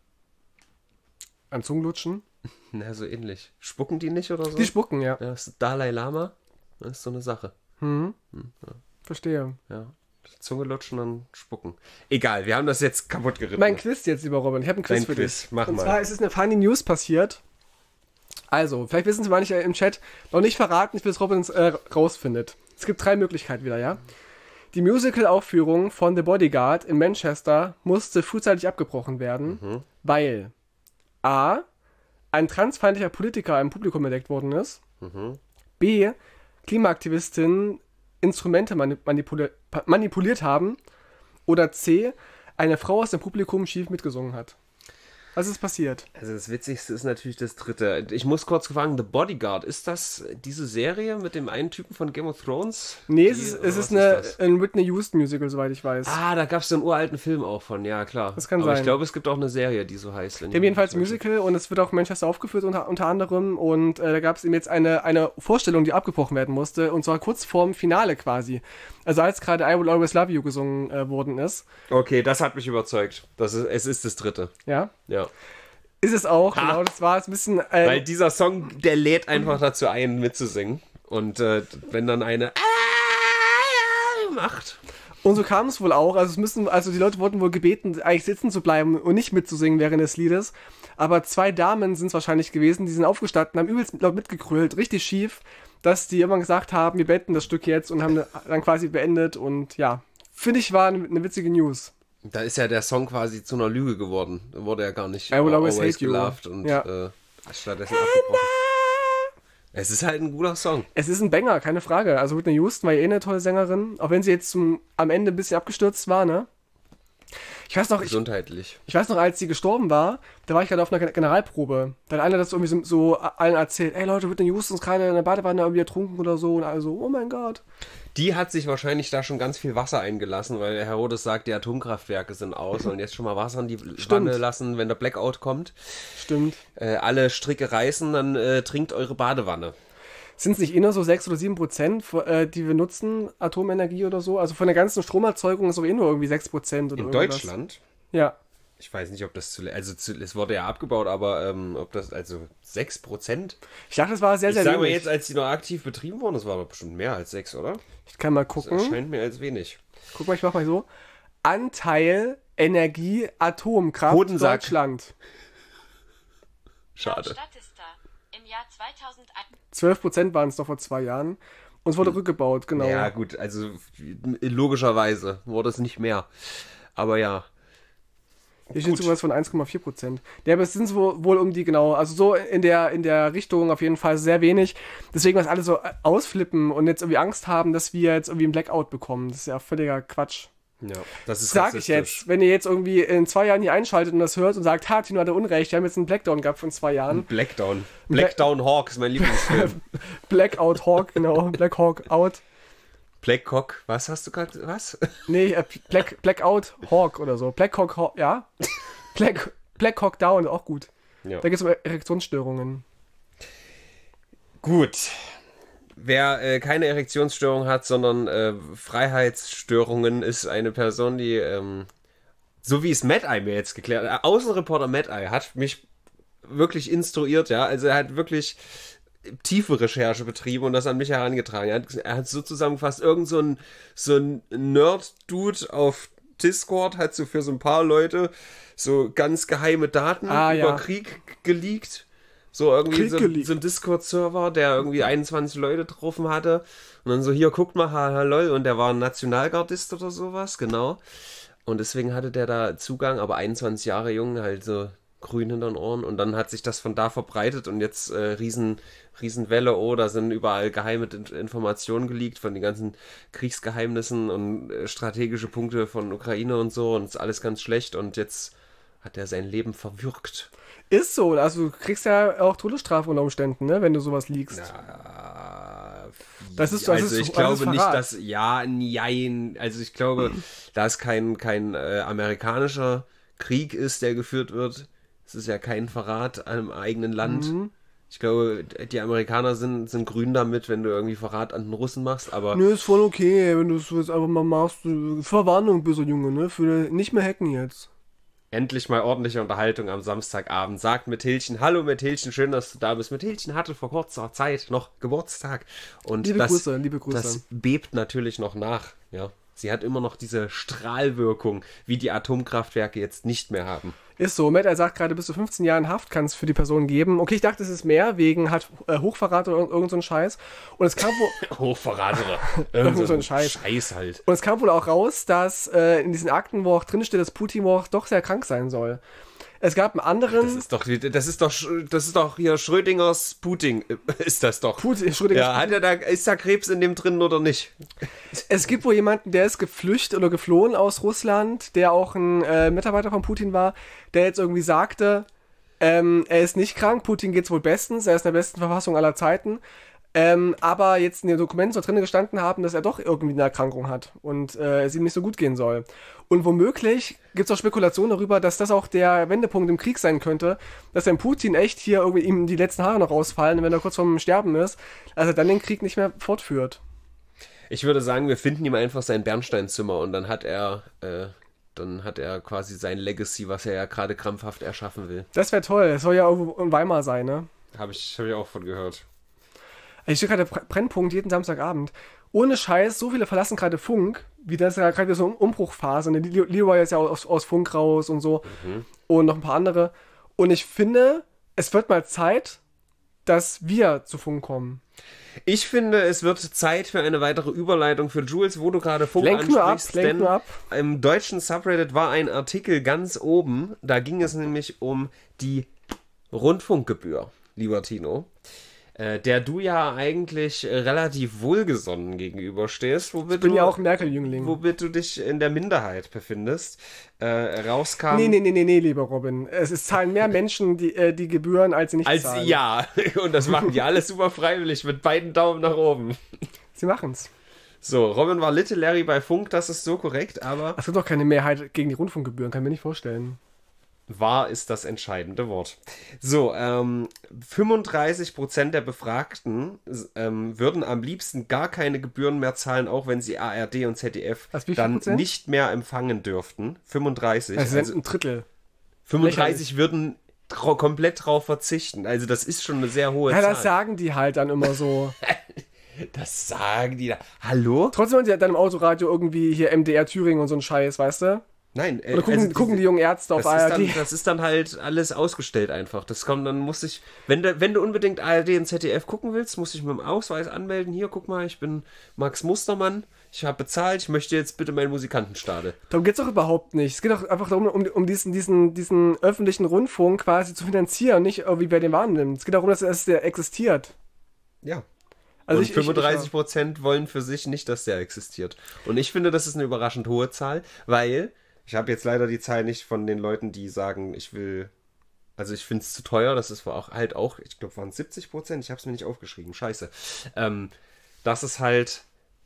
An Zungenlutschen? Na, so ähnlich. Spucken die nicht oder so? Die spucken, ja. Ja, das ist Dalai Lama. Das ist so eine Sache. Ja. Verstehe. Ja. Zunge lutschen und spucken. Egal, wir haben das jetzt kaputt geritten. Mein Quiz jetzt, lieber Robin. Ich habe ein Quiz für dich. Mach mal. Und zwar ist es eine funny News passiert. Also, vielleicht wissen es manche im Chat, noch nicht verraten, bis Robin es rausfindet. Es gibt 3 Möglichkeiten wieder, ja? Die Musical-Aufführung von The Bodyguard in Manchester musste frühzeitig abgebrochen werden, weil A. ein transfeindlicher Politiker im Publikum entdeckt worden ist, B. Klimaaktivistinnen Instrumente manipuliert haben oder C. eine Frau aus dem Publikum schief mitgesungen hat. Was ist passiert? Also das Witzigste ist natürlich das dritte. Ich muss kurz fragen, The Bodyguard, ist das diese Serie mit dem einen Typen von Game of Thrones? Nee, es ist ein Whitney Houston Musical, soweit ich weiß. Ah, da gab es so einen uralten Film auch von, ja klar. Das kann Aber sein. Ich glaube, es gibt auch eine Serie, die so heißt. Die haben jedenfalls ein Musical und es wird auch in Manchester aufgeführt unter anderem und da gab es eben jetzt eine Vorstellung, die abgebrochen werden musste und zwar kurz vorm Finale quasi. Also als gerade I Will Always Love You gesungen worden ist. Okay, das hat mich überzeugt. Es ist das dritte. Ja? Ja. Ist es auch, genau, das war ein bisschen... Weil dieser Song, der lädt einfach dazu ein, mitzusingen. Und wenn dann eine macht. Und so kam es wohl auch. Also die Leute wurden wohl gebeten, eigentlich sitzen zu bleiben und nicht mitzusingen während des Liedes. Aber 2 Damen sind es wahrscheinlich gewesen, die sind aufgestanden, haben übelst laut mitgegrölt, richtig schief, dass die irgendwann gesagt haben, wir beenden das Stück jetzt und haben dann quasi beendet. Und ja, finde ich, war eine witzige News. Da ist ja der Song quasi zu einer Lüge geworden. Da wurde ja gar nicht I Will Always Hate You und ja. Stattdessen abgebrochen. Es ist halt ein guter Song. Es ist ein Banger, keine Frage. Also Whitney Houston war ja eine tolle Sängerin, auch wenn sie jetzt am Ende ein bisschen abgestürzt war, ne? Ich weiß noch, gesundheitlich. Ich weiß noch, als sie gestorben war, da war ich gerade auf einer Generalprobe. Da hat einer das irgendwie so allen erzählt, ey Leute, Whitney Houston ist gerade in der Badewanne irgendwie ertrunken oder so. Und alle so, oh mein Gott. Die hat sich wahrscheinlich da schon ganz viel Wasser eingelassen, weil Herodes sagt, die Atomkraftwerke sind aus und jetzt schon mal Wasser in die Wanne lassen, wenn der Blackout kommt. Stimmt. Alle Stricke reißen, dann trinkt eure Badewanne. Sind es nicht nur so 6 oder 7%, die wir nutzen, Atomenergie oder so? Also von der ganzen Stromerzeugung ist auch nur irgendwie 6% oder in Deutschland? Ja. Ich weiß nicht, ob das es wurde ja abgebaut, aber ob das, 6%? Ich dachte, das war sehr, sehr wenig. Ich sage mal wenig. jetzt, als die noch aktiv betrieben wurden, das war aber bestimmt mehr als 6, oder? Ich kann mal gucken. Das erscheint mir als wenig. Guck mal, ich mach mal so. Anteil Energie Atomkraft Hodensack. Deutschland. Schade. Statista im Jahr 2001. 12% waren es doch vor 2 Jahren. Und es wurde rückgebaut, genau. Ja, gut, also logischerweise wurde es nicht mehr. Aber ja. Hier steht sowas von 1,4%. Ja, aber es sind wohl um die, genau, also so in der Richtung auf jeden Fall sehr wenig. Deswegen, was alle so ausflippen und jetzt irgendwie Angst haben, dass wir jetzt irgendwie einen Blackout bekommen. Das ist ja völliger Quatsch. Ja, das ist Sag ich jetzt, wenn ihr jetzt irgendwie in 2 Jahren hier einschaltet und das hört und sagt, ha, Tino hatte Unrecht, wir haben jetzt einen Blackdown gehabt von 2 Jahren. Blackdown Hawk ist mein Lieblingsfilm. Blackout Hawk, genau, Black Hawk Out. Blackcock, was hast du gerade, was? Nee, Blackout Hawk oder so. Black Hawk, ja. Black Hawk Down, auch gut. Ja. Da geht es um Erektionsstörungen. Gut. Wer keine Erektionsstörung hat, sondern Freiheitsstörungen, ist eine Person, die, so wie es Mad Eye mir jetzt geklärt hat, Außenreporter Mad Eye hat mich wirklich instruiert, ja, also er hat wirklich tiefe Recherche betrieben und das an mich herangetragen. Er hat so zusammengefasst, irgend so ein Nerd-Dude auf Discord hat so für so ein paar Leute so ganz geheime Daten über Krieg geleakt. So irgendwie so ein Discord-Server, der irgendwie 21 Leute getroffen hatte. Und dann so, hier, guckt mal, hallo. Und der war ein Nationalgardist oder sowas, genau. Und deswegen hatte der da Zugang, aber 21 Jahre jung, halt so grün hinter den Ohren. Und dann hat sich das von da verbreitet und jetzt Riesenwelle, da sind überall geheime Informationen geleakt von den ganzen Kriegsgeheimnissen und strategische Punkte von Ukraine und so. Und es ist alles ganz schlecht und jetzt hat er sein Leben verwirkt. Ist so, also du kriegst ja auch Todesstrafe unter Umständen, ne, wenn du sowas liegst. Ja, ich glaube nicht, dass, also ich glaube, da es kein amerikanischer Krieg ist, der geführt wird, es ist ja kein Verrat am eigenen Land. Mhm. Ich glaube, die Amerikaner sind grün damit, wenn du irgendwie Verrat an den Russen machst, aber... Nö, ist voll okay, wenn du es jetzt einfach mal machst. Verwarnung, böser Junge, ne, für nicht mehr hacken jetzt. Endlich mal ordentliche Unterhaltung am Samstagabend. Sagt Methilchen, hallo Methilchen, schön, dass du da bist. Methilchen hatte vor kurzer Zeit noch Geburtstag. Und liebe Grüße. Das bebt natürlich noch nach. Ja. Sie hat immer noch diese Strahlwirkung, wie die Atomkraftwerke jetzt nicht mehr haben. Ist so. Matt, er sagt gerade, bis zu 15 Jahren Haft kann es für die Person geben. Okay, ich dachte, es ist mehr, wegen Hochverrat oder irgend so ein Scheiß. Und es kam wohl... Hochverrat oder irgend so ein Scheiß. Scheiß halt. Und es kam wohl auch raus, dass in diesen Akten, wo auch drin steht, dass Putin wohl auch doch sehr krank sein soll. Es gab einen anderen... Das ist doch hier Schrödingers Putin, ist das doch. Schrödingers ja, ist da Krebs in dem drin oder nicht? Es gibt wohl jemanden, der ist geflüchtet oder geflohen aus Russland, der auch ein Mitarbeiter von Putin war, der jetzt irgendwie sagte, er ist nicht krank, Putin geht's wohl bestens, er ist in der besten Verfassung aller Zeiten. Aber jetzt in den Dokumenten so drinnen gestanden haben, dass er doch irgendwie eine Erkrankung hat und es ihm nicht so gut gehen soll. Und womöglich gibt es auch Spekulationen darüber, dass das auch der Wendepunkt im Krieg sein könnte, dass ein Putin echt hier irgendwie ihm die letzten Haare noch rausfallen, wenn er kurz vorm Sterben ist, also dann den Krieg nicht mehr fortführt. Ich würde sagen, wir finden ihm einfach sein Bernsteinzimmer und dann hat er quasi sein Legacy, was er ja gerade krampfhaft erschaffen will. Das wäre toll, es soll ja irgendwo in Weimar sein, ne? Hab ich auch von gehört. Ich stehe gerade Brennpunkt jeden Samstagabend. Ohne Scheiß, so viele verlassen gerade Funk, wie das ja gerade so eine Umbruchphase. Ne? Leroy ist ja aus Funk raus und so. Und noch ein paar andere. Und ich finde, es wird mal Zeit, dass wir zu Funk kommen. Ich finde, es wird Zeit für eine weitere Überleitung für Jules, wo du gerade Funk ansprichst. Lenk nur ab. Im deutschen Subreddit war ein Artikel ganz oben. Da ging es nämlich um die Rundfunkgebühr, lieber Tino. Der du ja eigentlich relativ wohlgesonnen gegenüberstehst. Ich bin ja auch Merkel-Jüngling. Womit du dich in der Minderheit befindest. Rauskam... Nee, lieber Robin. Es zahlen mehr Menschen die Gebühren, als sie nicht zahlen. Ja, und das machen die alles super freiwillig, mit beiden Daumen nach oben. Sie machen's. So, Robin war Larry bei Funk, das ist so korrekt, aber... Es gibt doch keine Mehrheit gegen die Rundfunkgebühren, kann ich mir nicht vorstellen. Wahr ist das entscheidende Wort. So, 35% der Befragten würden am liebsten gar keine Gebühren mehr zahlen, auch wenn sie ARD und ZDF dann nicht mehr empfangen dürften. 35. Das ist ein Drittel. 35 würden komplett drauf verzichten. Also das ist schon eine sehr hohe Zahl. Ja, das sagen die halt dann immer so. Das sagen die da. Hallo? Trotzdem haben die dann im Autoradio irgendwie hier MDR Thüringen und so ein Scheiß, weißt du? Nein, oder gucken die jungen Ärzte auf ARD. Das ist dann halt alles ausgestellt einfach. Das kommt, dann muss ich, wenn du unbedingt ARD und ZDF gucken willst, musst du dich mit dem Ausweis anmelden. Hier, guck mal, ich bin Max Mustermann. Ich habe bezahlt, ich möchte jetzt bitte meinen Musikantenstadel. Darum geht es doch überhaupt nicht. Es geht doch einfach darum, um diesen öffentlichen Rundfunk quasi zu finanzieren, nicht irgendwie wer den wahrnimmt. Es geht darum, dass der existiert. Ja. Also und 35% wollen für sich nicht, dass der existiert. Und ich finde, das ist eine überraschend hohe Zahl, weil... Ich habe jetzt leider die Zahl nicht von den Leuten, die sagen, ich finde es zu teuer, das ist halt auch, ich glaube, waren 70%, ich habe es mir nicht aufgeschrieben, scheiße. Das ist halt,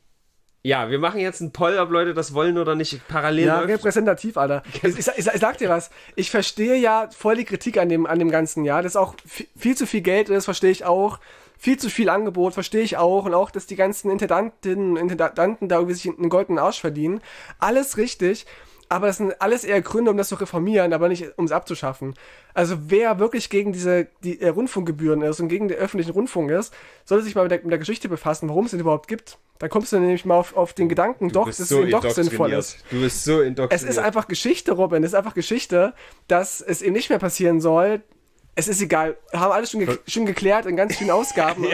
ja, wir machen jetzt einen Poll, ob Leute das wollen oder nicht, parallel. Ja, repräsentativ, Alter. Ich sag dir was, ich verstehe ja voll die Kritik an dem Ganzen, ja, dass auch viel zu viel Geld ist, verstehe ich auch. Viel zu viel Angebot, verstehe ich auch. Und auch, dass die ganzen Intendantinnen und Intendanten da irgendwie sich einen goldenen Arsch verdienen. Alles richtig. Aber das sind alles eher Gründe, um das zu reformieren, aber nicht, um es abzuschaffen. Also wer wirklich gegen die Rundfunkgebühren ist und gegen den öffentlichen Rundfunk ist, sollte sich mal mit der Geschichte befassen, warum es den überhaupt gibt. Da kommst du nämlich mal auf den Gedanken, dass es doch sinnvoll ist. Du bist so indoktriniert. Es ist einfach Geschichte, Robin. Es ist einfach Geschichte, dass es eben nicht mehr passieren soll. Es ist egal. Haben alles schon geklärt in ganz vielen Ausgaben.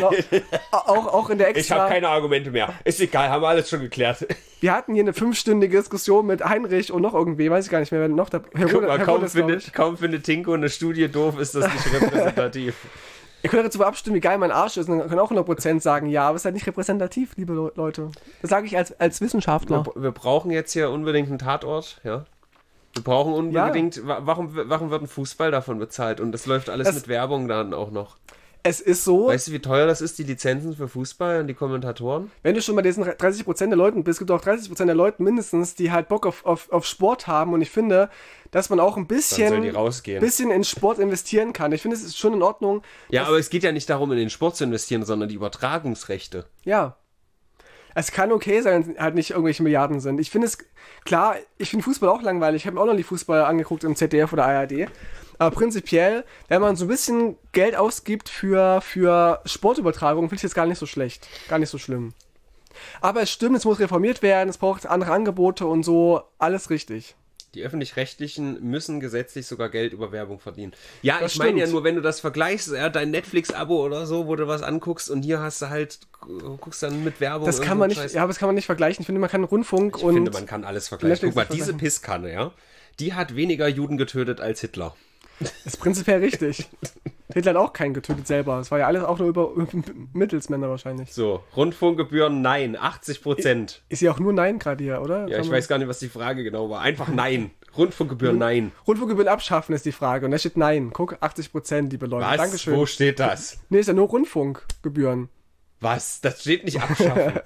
auch in der Extra. Ich habe keine Argumente mehr. Ist egal, haben wir alles schon geklärt. Wir hatten hier eine 5-stündige Diskussion mit Heinrich und noch irgendwie, weiß ich gar nicht mehr, wer noch da. Kaum findet Tinko eine Studie doof, ist das nicht repräsentativ. Ihr könnt dazu abstimmen, wie geil mein Arsch ist. Und dann können auch 100% sagen, ja, aber es ist halt nicht repräsentativ, liebe Leute. Das sage ich als Wissenschaftler. Wir brauchen jetzt hier unbedingt einen Tatort, ja. Wir brauchen unbedingt, warum wird ein Fußball davon bezahlt? Und das läuft alles mit Werbung dann auch noch. Es ist so... Weißt du, wie teuer das ist, die Lizenzen für Fußball und die Kommentatoren? Wenn du schon bei diesen 30% der Leuten bist, es gibt auch 30% der Leute mindestens, die halt Bock auf Sport haben. Und ich finde, dass man auch ein bisschen in Sport investieren kann. Ich finde, es ist schon in Ordnung. Ja, aber es geht ja nicht darum, in den Sport zu investieren, sondern die Übertragungsrechte. Ja. Es kann okay sein, wenn es halt nicht irgendwelche Milliarden sind. Ich finde es, klar, ich finde Fußball auch langweilig. Ich habe mir auch noch nie Fußball angeguckt im ZDF oder ARD. Aber prinzipiell, wenn man so ein bisschen Geld ausgibt für Sportübertragung, finde ich das gar nicht so schlecht. Gar nicht so schlimm. Aber es stimmt, es muss reformiert werden, es braucht andere Angebote und so. Alles richtig. Die Öffentlich-Rechtlichen müssen gesetzlich sogar Geld über Werbung verdienen. Ja, Das ich meine ja stimmt. nur, wenn du das vergleichst, dein Netflix-Abo oder so, wo du was anguckst und hier hast du halt, guckst dann mit Werbung. Das und kann so man nicht, Scheiß. ja, aber das kann man nicht vergleichen. Ich finde, man kann Rundfunk Ich und finde, man kann alles vergleichen. Netflix Guck mal, nicht diese vergleichen. Pisskanne, ja, die hat weniger Juden getötet als Hitler. ist prinzipiell richtig. Hitler hat auch keinen getötet selber. Es war ja alles auch nur über Mittelsmänner wahrscheinlich. So, Rundfunkgebühren, nein, 80%. Ist ja auch nur Nein gerade hier, oder? Ja, ich weiß gar nicht, was die Frage genau war. Einfach nein. Rundfunkgebühren, nein. Rundfunkgebühren abschaffen ist die Frage. Und da steht Nein. Guck, 80%, liebe Leute. Was? Dankeschön. Wo steht das? Nee, ist ja nur Rundfunkgebühren. Was? Das steht nicht abschaffen.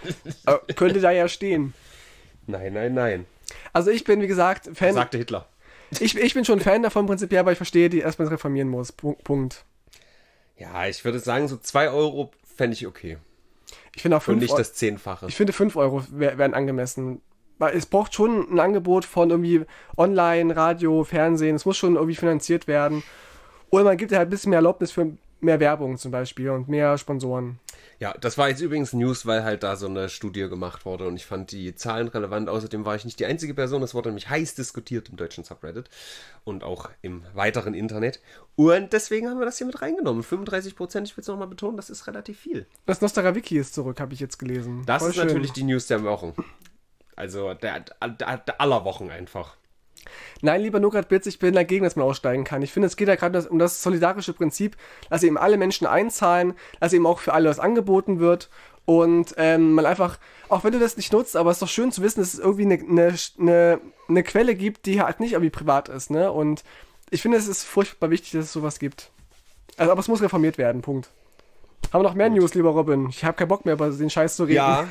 Könnte da ja stehen. Nein, nein, nein. Also ich bin, wie gesagt, Fan. Sagte Hitler. Ich bin schon Fan davon prinzipiell, aber ich verstehe, die erstmal reformieren muss. Punkt. Ja, ich würde sagen, so 2 Euro fände ich okay. Ich finde auch Und 5 nicht Euro. das 10-fache. Ich finde 5 Euro wären angemessen. Weil es braucht schon ein Angebot von irgendwie Online, Radio, Fernsehen. Es muss schon irgendwie finanziert werden. Oder man gibt ja halt ein bisschen mehr Erlaubnis für mehr Werbung zum Beispiel und mehr Sponsoren. Ja, das war jetzt übrigens News, weil halt da so eine Studie gemacht wurde und ich fand die Zahlen relevant. Außerdem war ich nicht die einzige Person, es wurde nämlich heiß diskutiert im deutschen Subreddit und auch im weiteren Internet. Und deswegen haben wir das hier mit reingenommen. 35%, ich will es nochmal betonen, das ist relativ viel. Das Nostra-Wiki ist zurück, habe ich jetzt gelesen. Das Voll ist schön. natürlich die News der Wochen. Also der aller Wochen einfach. Nein, lieber Nugrat Blitz, ich bin dagegen, dass man aussteigen kann. Ich finde, es geht ja gerade um das solidarische Prinzip, dass eben alle Menschen einzahlen, dass eben auch für alle was angeboten wird und man einfach, auch wenn du das nicht nutzt, aber es ist doch schön zu wissen, dass es irgendwie eine Quelle gibt, die halt nicht irgendwie privat ist, ne? Und ich finde, es ist furchtbar wichtig, dass es sowas gibt. Also, aber es muss reformiert werden, Punkt. Haben wir noch mehr News, lieber Robin? Ich habe keinen Bock mehr, über den Scheiß zu reden. Ja,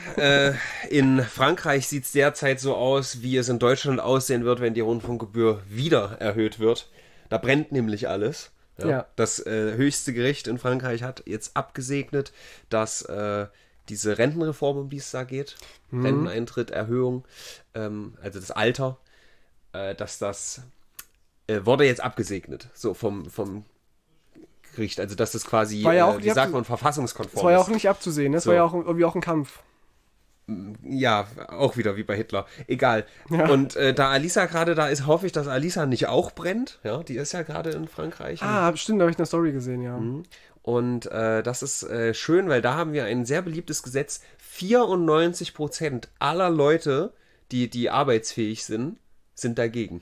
in Frankreich sieht es derzeit so aus, wie es in Deutschland aussehen wird, wenn die Rundfunkgebühr wieder erhöht wird. Da brennt nämlich alles. Ja. Das höchste Gericht in Frankreich hat jetzt abgesegnet, dass diese Rentenreform, um die es da geht, Renteneintritt, Erhöhung, also das Alter, dass das wurde jetzt abgesegnet, so vom Gericht, also dass das quasi, War ja auch wie nicht sagt man, verfassungskonform Das war ja ist. auch nicht abzusehen, das So. war ja auch irgendwie auch ein Kampf. Ja, auch wieder wie bei Hitler. Egal. Und da Alisa gerade da ist, hoffe ich, dass Alisa nicht auch brennt. Ja, die ist ja gerade in Frankreich. Stimmt, da habe ich eine Story gesehen, ja. Und das ist schön, weil da haben wir ein sehr beliebtes Gesetz. 94% aller Leute, die arbeitsfähig sind dagegen.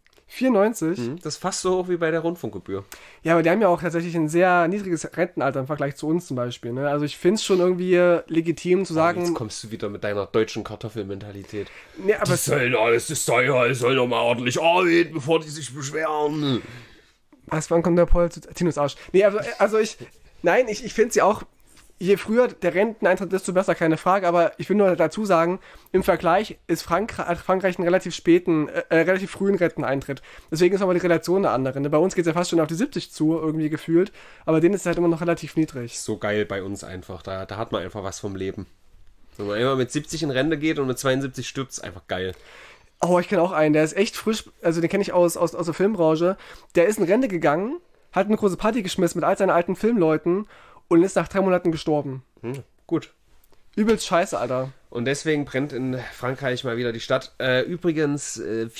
94? Das ist fast so hoch wie bei der Rundfunkgebühr. Ja, aber die haben ja auch tatsächlich ein sehr niedriges Rentenalter im Vergleich zu uns zum Beispiel. Ne? Also ich finde es schon irgendwie legitim zu sagen... Jetzt kommst du wieder mit deiner deutschen Kartoffelmentalität. Nee, aber es, Sollen alles das teuer, es soll doch mal ordentlich arbeiten, bevor die sich beschweren. wann kommt der Paul zu Tinos Arsch? Nee, also ich finde sie auch, je früher der Renteneintritt, desto besser, keine Frage, aber ich will nur dazu sagen, im Vergleich ist Frankreich einen relativ frühen Renteneintritt. Deswegen ist aber die Relation eine andere. Ne? Bei uns geht es ja fast schon auf die 70 zu, irgendwie gefühlt, aber denen ist es halt immer noch relativ niedrig. So geil bei uns einfach. Da hat man einfach was vom Leben. Wenn man immer mit 70 in Rente geht und mit 72 stirbt, ist einfach geil. Oh, ich kenne auch einen, der ist echt frisch, also den kenne ich aus der Filmbranche. Der ist in Rente gegangen, hat eine große Party geschmissen mit all seinen alten Filmleuten und ist nach 3 Monaten gestorben. Gut. Übelst scheiße, Alter. Und deswegen brennt in Frankreich mal wieder die Stadt. Übrigens,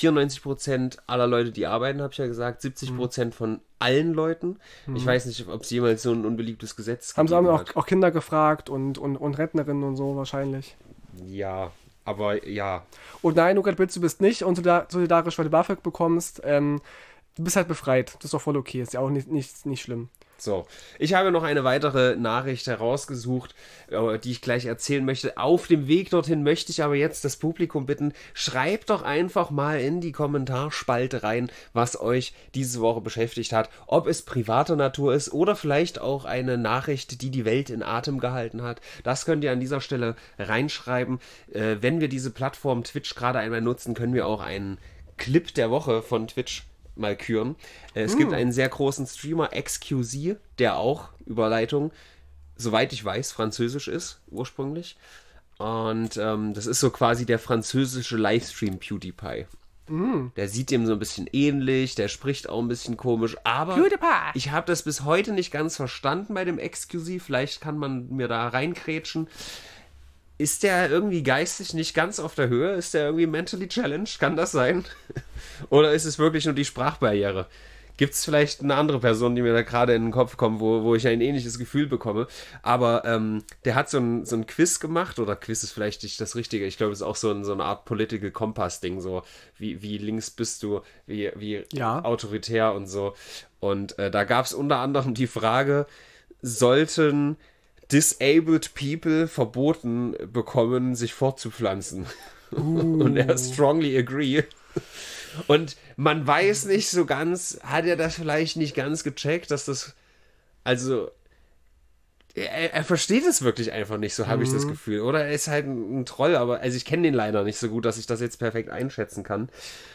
94% aller Leute, die arbeiten, habe ich ja gesagt, 70% von allen Leuten. Ich weiß nicht, ob es jemals so ein unbeliebtes Gesetz Haben sie gegeben auch Kinder gefragt und Rentnerinnen und so wahrscheinlich. Ja, aber ja. Und nein, Nugrat Blitz, du bist nicht solidarisch, weil du BAföG bekommst. Du bist halt befreit. Das ist doch voll okay. Ist ja auch nicht schlimm. So, ich habe noch eine weitere Nachricht herausgesucht, die ich gleich erzählen möchte. Auf dem Weg dorthin möchte ich aber jetzt das Publikum bitten, schreibt doch einfach mal in die Kommentarspalte rein, was euch diese Woche beschäftigt hat. Ob es privater Natur ist oder vielleicht auch eine Nachricht, die die Welt in Atem gehalten hat. Das könnt ihr an dieser Stelle reinschreiben. Wenn wir diese Plattform Twitch gerade einmal nutzen, können wir auch einen Clip der Woche von Twitch mal küren. Es gibt einen sehr großen Streamer, XQZ, der auch Überleitung, soweit ich weiß, französisch ist, ursprünglich. Und das ist so quasi der französische Livestream PewDiePie. Der sieht dem so ein bisschen ähnlich, der spricht auch ein bisschen komisch, aber PewDiePie. ich habe das bis heute nicht ganz verstanden bei dem XQZ. Vielleicht kann man mir da reinkrätschen. ist der irgendwie geistig nicht ganz auf der Höhe? Ist der irgendwie mentally challenged? Kann das sein? Oder ist es wirklich nur die Sprachbarriere? Gibt es vielleicht eine andere Person, die mir da gerade in den Kopf kommt, wo ich ein ähnliches Gefühl bekomme? Aber der hat so ein Quiz gemacht, oder Quiz ist vielleicht nicht das Richtige. Ich glaube, es ist auch so eine Art Political Compass-Ding, so wie links bist du, wie autoritär und so. Und da gab es unter anderem die Frage, sollten disabled people verboten bekommen, sich fortzupflanzen? Und er strongly agree. Und man weiß nicht so ganz, hat er das vielleicht nicht ganz gecheckt, dass das, also, er versteht es wirklich einfach nicht, so habe ich das Gefühl. Oder er ist halt ein Troll, aber, also ich kenne den leider nicht so gut, dass ich das jetzt perfekt einschätzen kann.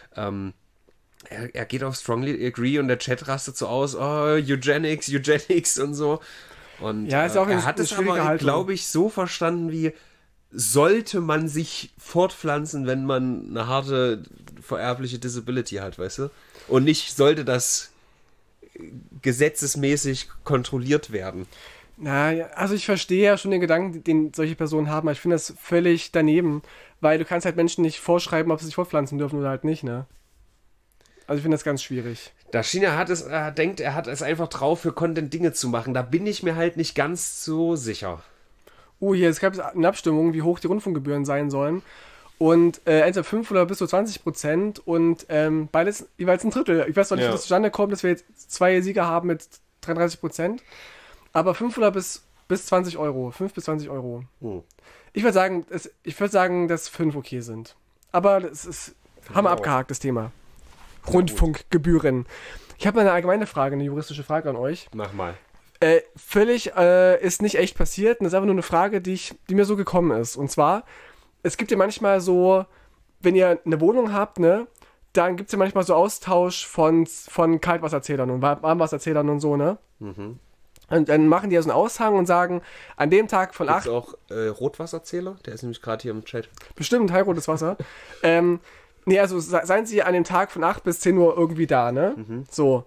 Er geht auf strongly agree und der Chat rastet so aus, oh, Eugenics und so. Und ja, ist auch er hat es aber, glaube ich, so verstanden wie, sollte man sich fortpflanzen, wenn man eine harte vererbliche Disability hat, weißt du? Und nicht sollte das gesetzesmäßig kontrolliert werden. Na, also ich verstehe ja schon den Gedanken, den solche Personen haben, aber ich finde das völlig daneben, weil du kannst halt Menschen nicht vorschreiben, ob sie sich fortpflanzen dürfen oder halt nicht, ne? Also ich finde das ganz schwierig. Daschina denkt, er hat es einfach drauf, für Content Dinge zu machen. Da bin ich mir halt nicht ganz so sicher. Hier, es gab eine Abstimmung, wie hoch die Rundfunkgebühren sein sollen. Und entweder 5 oder bis zu 20% und beides jeweils ein Drittel. Ich weiß noch nicht, wie das zustande kommt, dass wir jetzt 2 Sieger haben mit 33%. Aber 5 oder bis 20 Euro. 5 bis 20 Euro. Oh. Ich würde sagen, dass 5 okay sind. Aber das ist, haben wir abgehakt, das Thema. Rundfunkgebühren. Ich habe eine allgemeine Frage, eine juristische Frage an euch. Mach mal. Ist nicht echt passiert. Und das ist einfach nur eine Frage, die mir so gekommen ist. Und zwar, es gibt ja manchmal so, wenn ihr eine Wohnung habt, ne, dann gibt es ja manchmal so Austausch von Kaltwasserzählern und Warmwasserzählern und so, ne? Mhm. Und dann machen die ja so einen Aushang und sagen, an dem Tag von 8... Gibt's auch Rotwasserzähler? Der ist nämlich gerade hier im Chat. Bestimmt, heilrotes Wasser. Nee, also seien Sie an dem Tag von 8 bis 10 Uhr irgendwie da, ne? Mhm. So.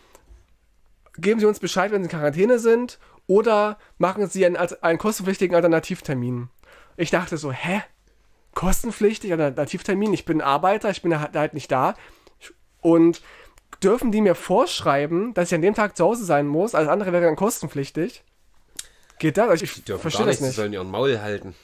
Geben Sie uns Bescheid, wenn Sie in Quarantäne sind, oder machen Sie einen kostenpflichtigen Alternativtermin. Ich dachte so, kostenpflichtig, Alternativtermin? Ich bin Arbeiter, ich bin halt nicht da. Und dürfen die mir vorschreiben, dass ich an dem Tag zu Hause sein muss? Alles andere wäre dann kostenpflichtig. Geht das? Ich verstehe das nicht. Die sollen ihren Maul halten.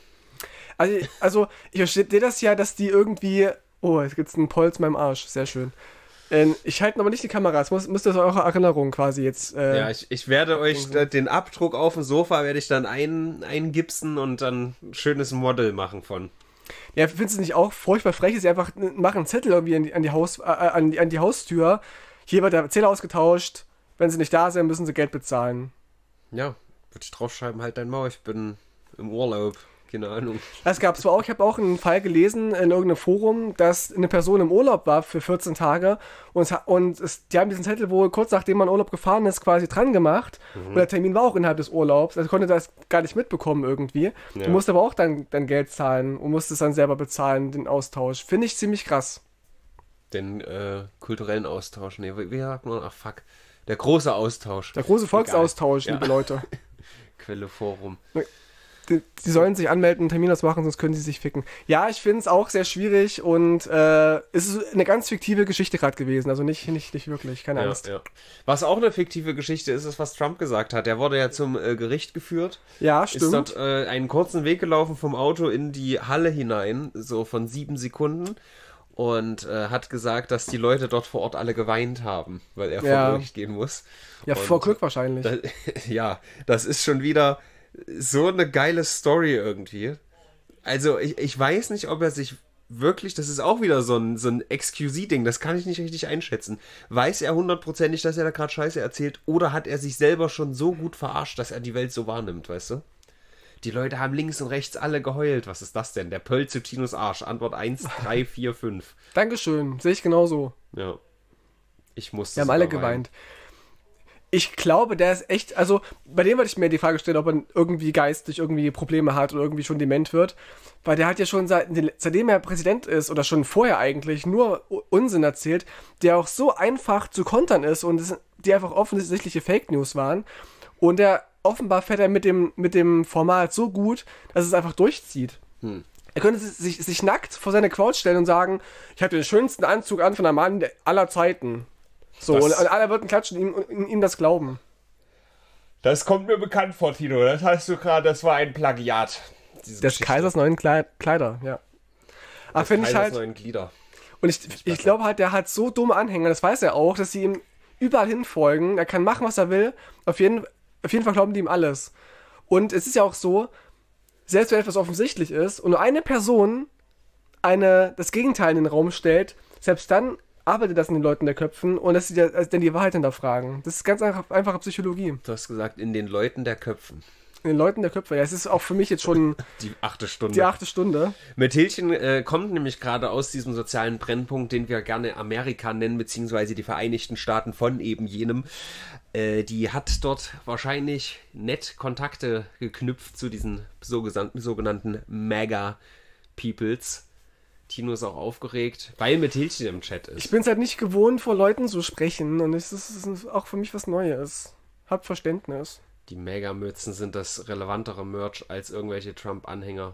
Also ich verstehe das ja, dass die irgendwie... Oh, jetzt gibt's einen Polz in meinem Arsch. Sehr schön. Ich halte aber nicht die Kamera. Es müsst ihr aus eurer Erinnerung quasi jetzt... ja, ich werde euch den Abdruck auf dem Sofa werde ich dann eingipsen und dann ein schönes Model machen von. Ja, findest du nicht auch furchtbar frech, dass sie einfach machen einen Zettel irgendwie an die Haustür. Hier wird der Zähler ausgetauscht. Wenn sie nicht da sind, müssen sie Geld bezahlen. Ja, würde ich draufschreiben, halt dein Maul, ich bin im Urlaub. Keine Ahnung. Das gab es zwar auch, ich habe auch einen Fall gelesen in irgendeinem Forum, dass eine Person im Urlaub war für 14 Tage und die haben diesen Zettel wohl kurz nachdem man Urlaub gefahren ist, quasi dran gemacht. Und der Termin war auch innerhalb des Urlaubs, also konnte das gar nicht mitbekommen irgendwie. Ja. Du musst aber auch dann Geld zahlen und musst es dann selber bezahlen, den Austausch. Finde ich ziemlich krass. Den kulturellen Austausch, nee, wie sagt man? Ach fuck. Der große Austausch. Der große Volksaustausch, liebe Leute. Quelle Forum. Die sollen sich anmelden, einen Termin ausmachen, sonst können sie sich ficken. Ja, ich finde es auch sehr schwierig und es ist eine ganz fiktive Geschichte gerade gewesen. Also nicht wirklich, keine Angst. Ja. Was auch eine fiktive Geschichte ist, ist, was Trump gesagt hat. Er wurde ja zum Gericht geführt. Ja, stimmt. Ist dort einen kurzen Weg gelaufen vom Auto in die Halle hinein, so von 7 Sekunden. Und hat gesagt, dass die Leute dort vor Ort alle geweint haben, weil er vor Gericht gehen muss. Ja, und vor Glück wahrscheinlich. Das ist schon wieder... so eine geile Story irgendwie. Also ich weiß nicht, ob er sich wirklich, das ist auch wieder so ein Excuse-Ding, das kann ich nicht richtig einschätzen. Weiß er 100%, dass er da gerade Scheiße erzählt, oder hat er sich selber schon so gut verarscht, dass er die Welt so wahrnimmt, weißt du? Die Leute haben links und rechts alle geheult. Was ist das denn? Der Pöll zu Tinos Arsch. Antwort 1, 3, 4, 5. Dankeschön, sehe ich genauso. Ja. Ich musste. Wir haben alle geweint. Ich glaube, der ist echt, also bei dem würde ich mir die Frage stellen, ob er irgendwie geistig irgendwie Probleme hat oder irgendwie schon dement wird, weil der hat ja schon seitdem er Präsident ist oder schon vorher eigentlich nur Unsinn erzählt, der auch so einfach zu kontern ist und die einfach offensichtliche Fake News waren und der offenbar fährt er mit dem Format so gut, dass es einfach durchzieht. Er könnte sich nackt vor seine Couch stellen und sagen, ich habe den schönsten Anzug an von einem Mann aller Zeiten. So, und alle würden klatschen und ihm das glauben. Das kommt mir bekannt vor, Tino. Das hast du gerade, das war ein Plagiat. Des Kaisers neuen Kleider, ja. Aber finde ich halt. Neuen Glieder. Und ich glaube halt, der hat so dumme Anhänger, das weiß er auch, dass sie ihm überall hinfolgen. Er kann machen, was er will. Auf jeden Fall glauben die ihm alles. Und es ist ja auch so, selbst wenn etwas offensichtlich ist und nur eine Person das Gegenteil in den Raum stellt, selbst dann arbeitet das in den Leuten der Köpfen und dass sie dann die Wahrheit hinterfragen. Das ist ganz einfache Psychologie. Du hast gesagt, in den Leuten der Köpfen. In den Leuten der Köpfe. Ja, es ist auch für mich jetzt schon die 8. Stunde. Die 8. Stunde. Methilchen kommt nämlich gerade aus diesem sozialen Brennpunkt, den wir gerne Amerika nennen, beziehungsweise die Vereinigten Staaten von eben jenem. Die hat dort wahrscheinlich nett Kontakte geknüpft zu diesen sogenannten Mega-Peoples. Tino ist auch aufgeregt, weil Methilchen im Chat ist. Ich bin es halt nicht gewohnt, vor Leuten zu sprechen und es ist auch für mich was Neues. Hab Verständnis. Die Mega-Mützen sind das relevantere Merch als irgendwelche Trump-Anhänger.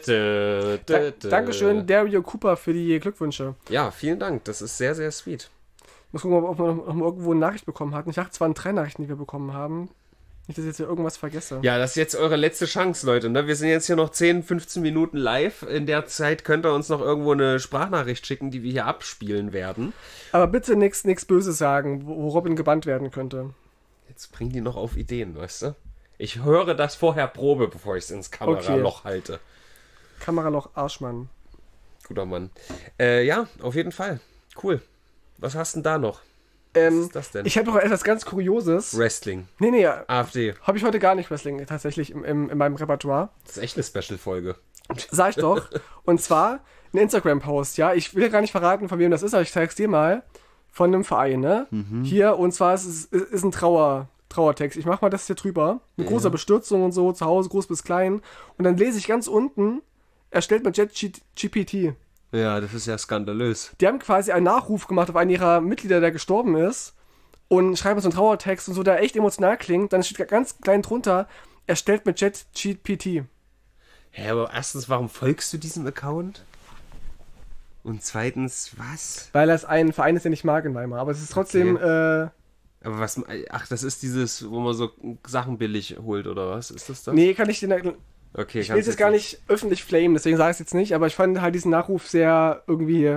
Dankeschön, Dario Cooper, für die Glückwünsche. Ja, vielen Dank. Das ist sehr, sehr sweet. Ich muss gucken, ob wir noch mal irgendwo eine Nachricht bekommen hatten. Ich dachte, es waren 3 Nachrichten, die wir bekommen haben. Nicht, dass ich jetzt hier irgendwas vergesse. Ja, das ist jetzt eure letzte Chance, Leute. Ne? Wir sind jetzt hier noch 10, 15 Minuten live. In der Zeit könnt ihr uns noch irgendwo eine Sprachnachricht schicken, die wir hier abspielen werden. Aber bitte nichts Böses sagen, wo Robin gebannt werden könnte. Jetzt bringen die noch auf Ideen, weißt du? Ich höre das vorher Probe, bevor ich es ins Kameraloch halte. Kameraloch Arschmann. Guter Mann. Ja, auf jeden Fall. Cool. Was hast du denn da noch? Was ist das denn? Ich habe noch etwas ganz Kurioses. Wrestling. Nee. AfD. Habe ich heute gar nicht Wrestling tatsächlich in meinem Repertoire. Das ist echt eine Special-Folge. Sag ich doch. Und zwar ein Instagram-Post, ja. Ich will gar nicht verraten, von wem das ist, aber ich zeig's dir mal. Von einem Verein, ne? Hier, und zwar ist ein Trauertext. Ich mach mal das hier drüber. Mit großer Bestürzung und so, zu Hause, groß bis klein. Und dann lese ich ganz unten, erstellt mit ChatGPT. Ja, das ist ja skandalös. Die haben quasi einen Nachruf gemacht auf einen ihrer Mitglieder, der gestorben ist. Und schreiben so einen Trauertext und so, der echt emotional klingt. Dann steht ganz klein drunter, erstellt mit ChatGPT. Hä, aber erstens, warum folgst du diesem Account? Und zweitens, was? Weil das ein Verein ist, den ich mag in Weimar. Aber es ist trotzdem... Okay. Aber was... Ach, das ist dieses, wo man so Sachen billig holt, oder was? Ist das das? Nee, kann ich den... Okay, ich will jetzt gar nicht öffentlich flamen, deswegen sage ich es jetzt nicht. Aber ich fand halt diesen Nachruf sehr irgendwie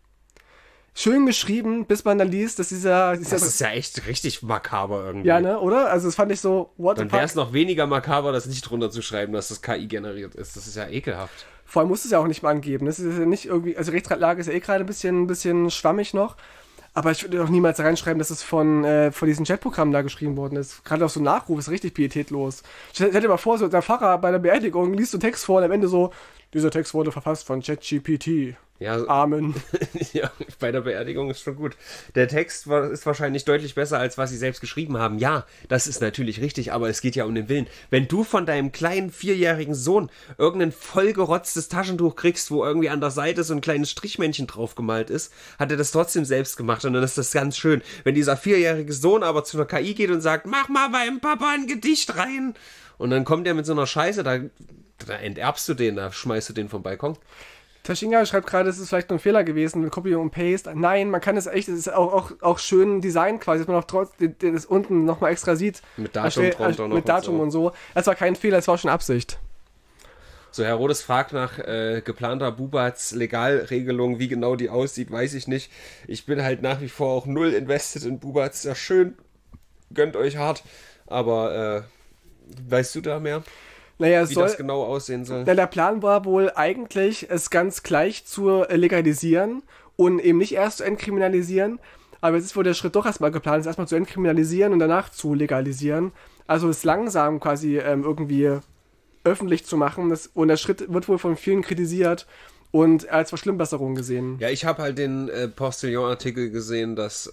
schön geschrieben, bis man dann liest, dass dieser... Das ist ja echt richtig makaber irgendwie. Ja, ne, oder? Also das fand ich so... Dann wäre es noch weniger makaber, das nicht drunter zu schreiben, dass das KI generiert ist. Das ist ja ekelhaft. Vor allem musst du es ja auch nicht mal angeben. Das ist ja nicht irgendwie, also Rechtslage ist ja gerade ein bisschen schwammig noch. Aber ich würde doch niemals da reinschreiben, dass es von diesem Chatprogramm da geschrieben worden ist. Gerade auch so ein Nachruf ist richtig pietätlos. Stell dir mal vor, so der Pfarrer bei der Beerdigung liest so Text vor und am Ende so, dieser Text wurde verfasst von ChatGPT. Ja, Amen. Ja, bei der Beerdigung ist schon gut. Der Text ist wahrscheinlich deutlich besser, als was sie selbst geschrieben haben. Ja, das ist natürlich richtig, aber es geht ja um den Willen. Wenn du von deinem kleinen 4-jährigen Sohn irgendein vollgerotztes Taschentuch kriegst, wo irgendwie an der Seite so ein kleines Strichmännchen drauf gemalt ist, hat er das trotzdem selbst gemacht und dann ist das ganz schön. Wenn dieser 4-jährige Sohn aber zu einer KI geht und sagt, mach mal beim Papa ein Gedicht rein und dann kommt er mit so einer Scheiße, da enterbst du den, da schmeißt du den vom Balkon. Tashinga schreibt gerade, es ist vielleicht nur ein Fehler gewesen mit Copy und Paste. Nein, man kann es echt, es ist auch schön Design quasi, dass man auch trotzdem das unten nochmal extra sieht. Mit Datum drunter noch. Mit Datum und so. Es war kein Fehler, es war schon Absicht. So, Herr Rodes fragt nach geplanter Bubats Legalregelung. Wie genau die aussieht, weiß ich nicht. Ich bin halt nach wie vor auch null invested in Bubats. Ja, schön. Gönnt euch hart. Aber weißt du da mehr? Naja, wie das genau aussehen soll? Der Plan war wohl eigentlich, es ganz gleich zu legalisieren und eben nicht erst zu entkriminalisieren. Aber jetzt ist wohl der Schritt doch erstmal geplant, es erstmal zu entkriminalisieren und danach zu legalisieren. Also es langsam quasi irgendwie öffentlich zu machen. Und der Schritt wird wohl von vielen kritisiert und als Verschlimmbesserung gesehen. Ja, ich habe halt den Postillon-Artikel gesehen, dass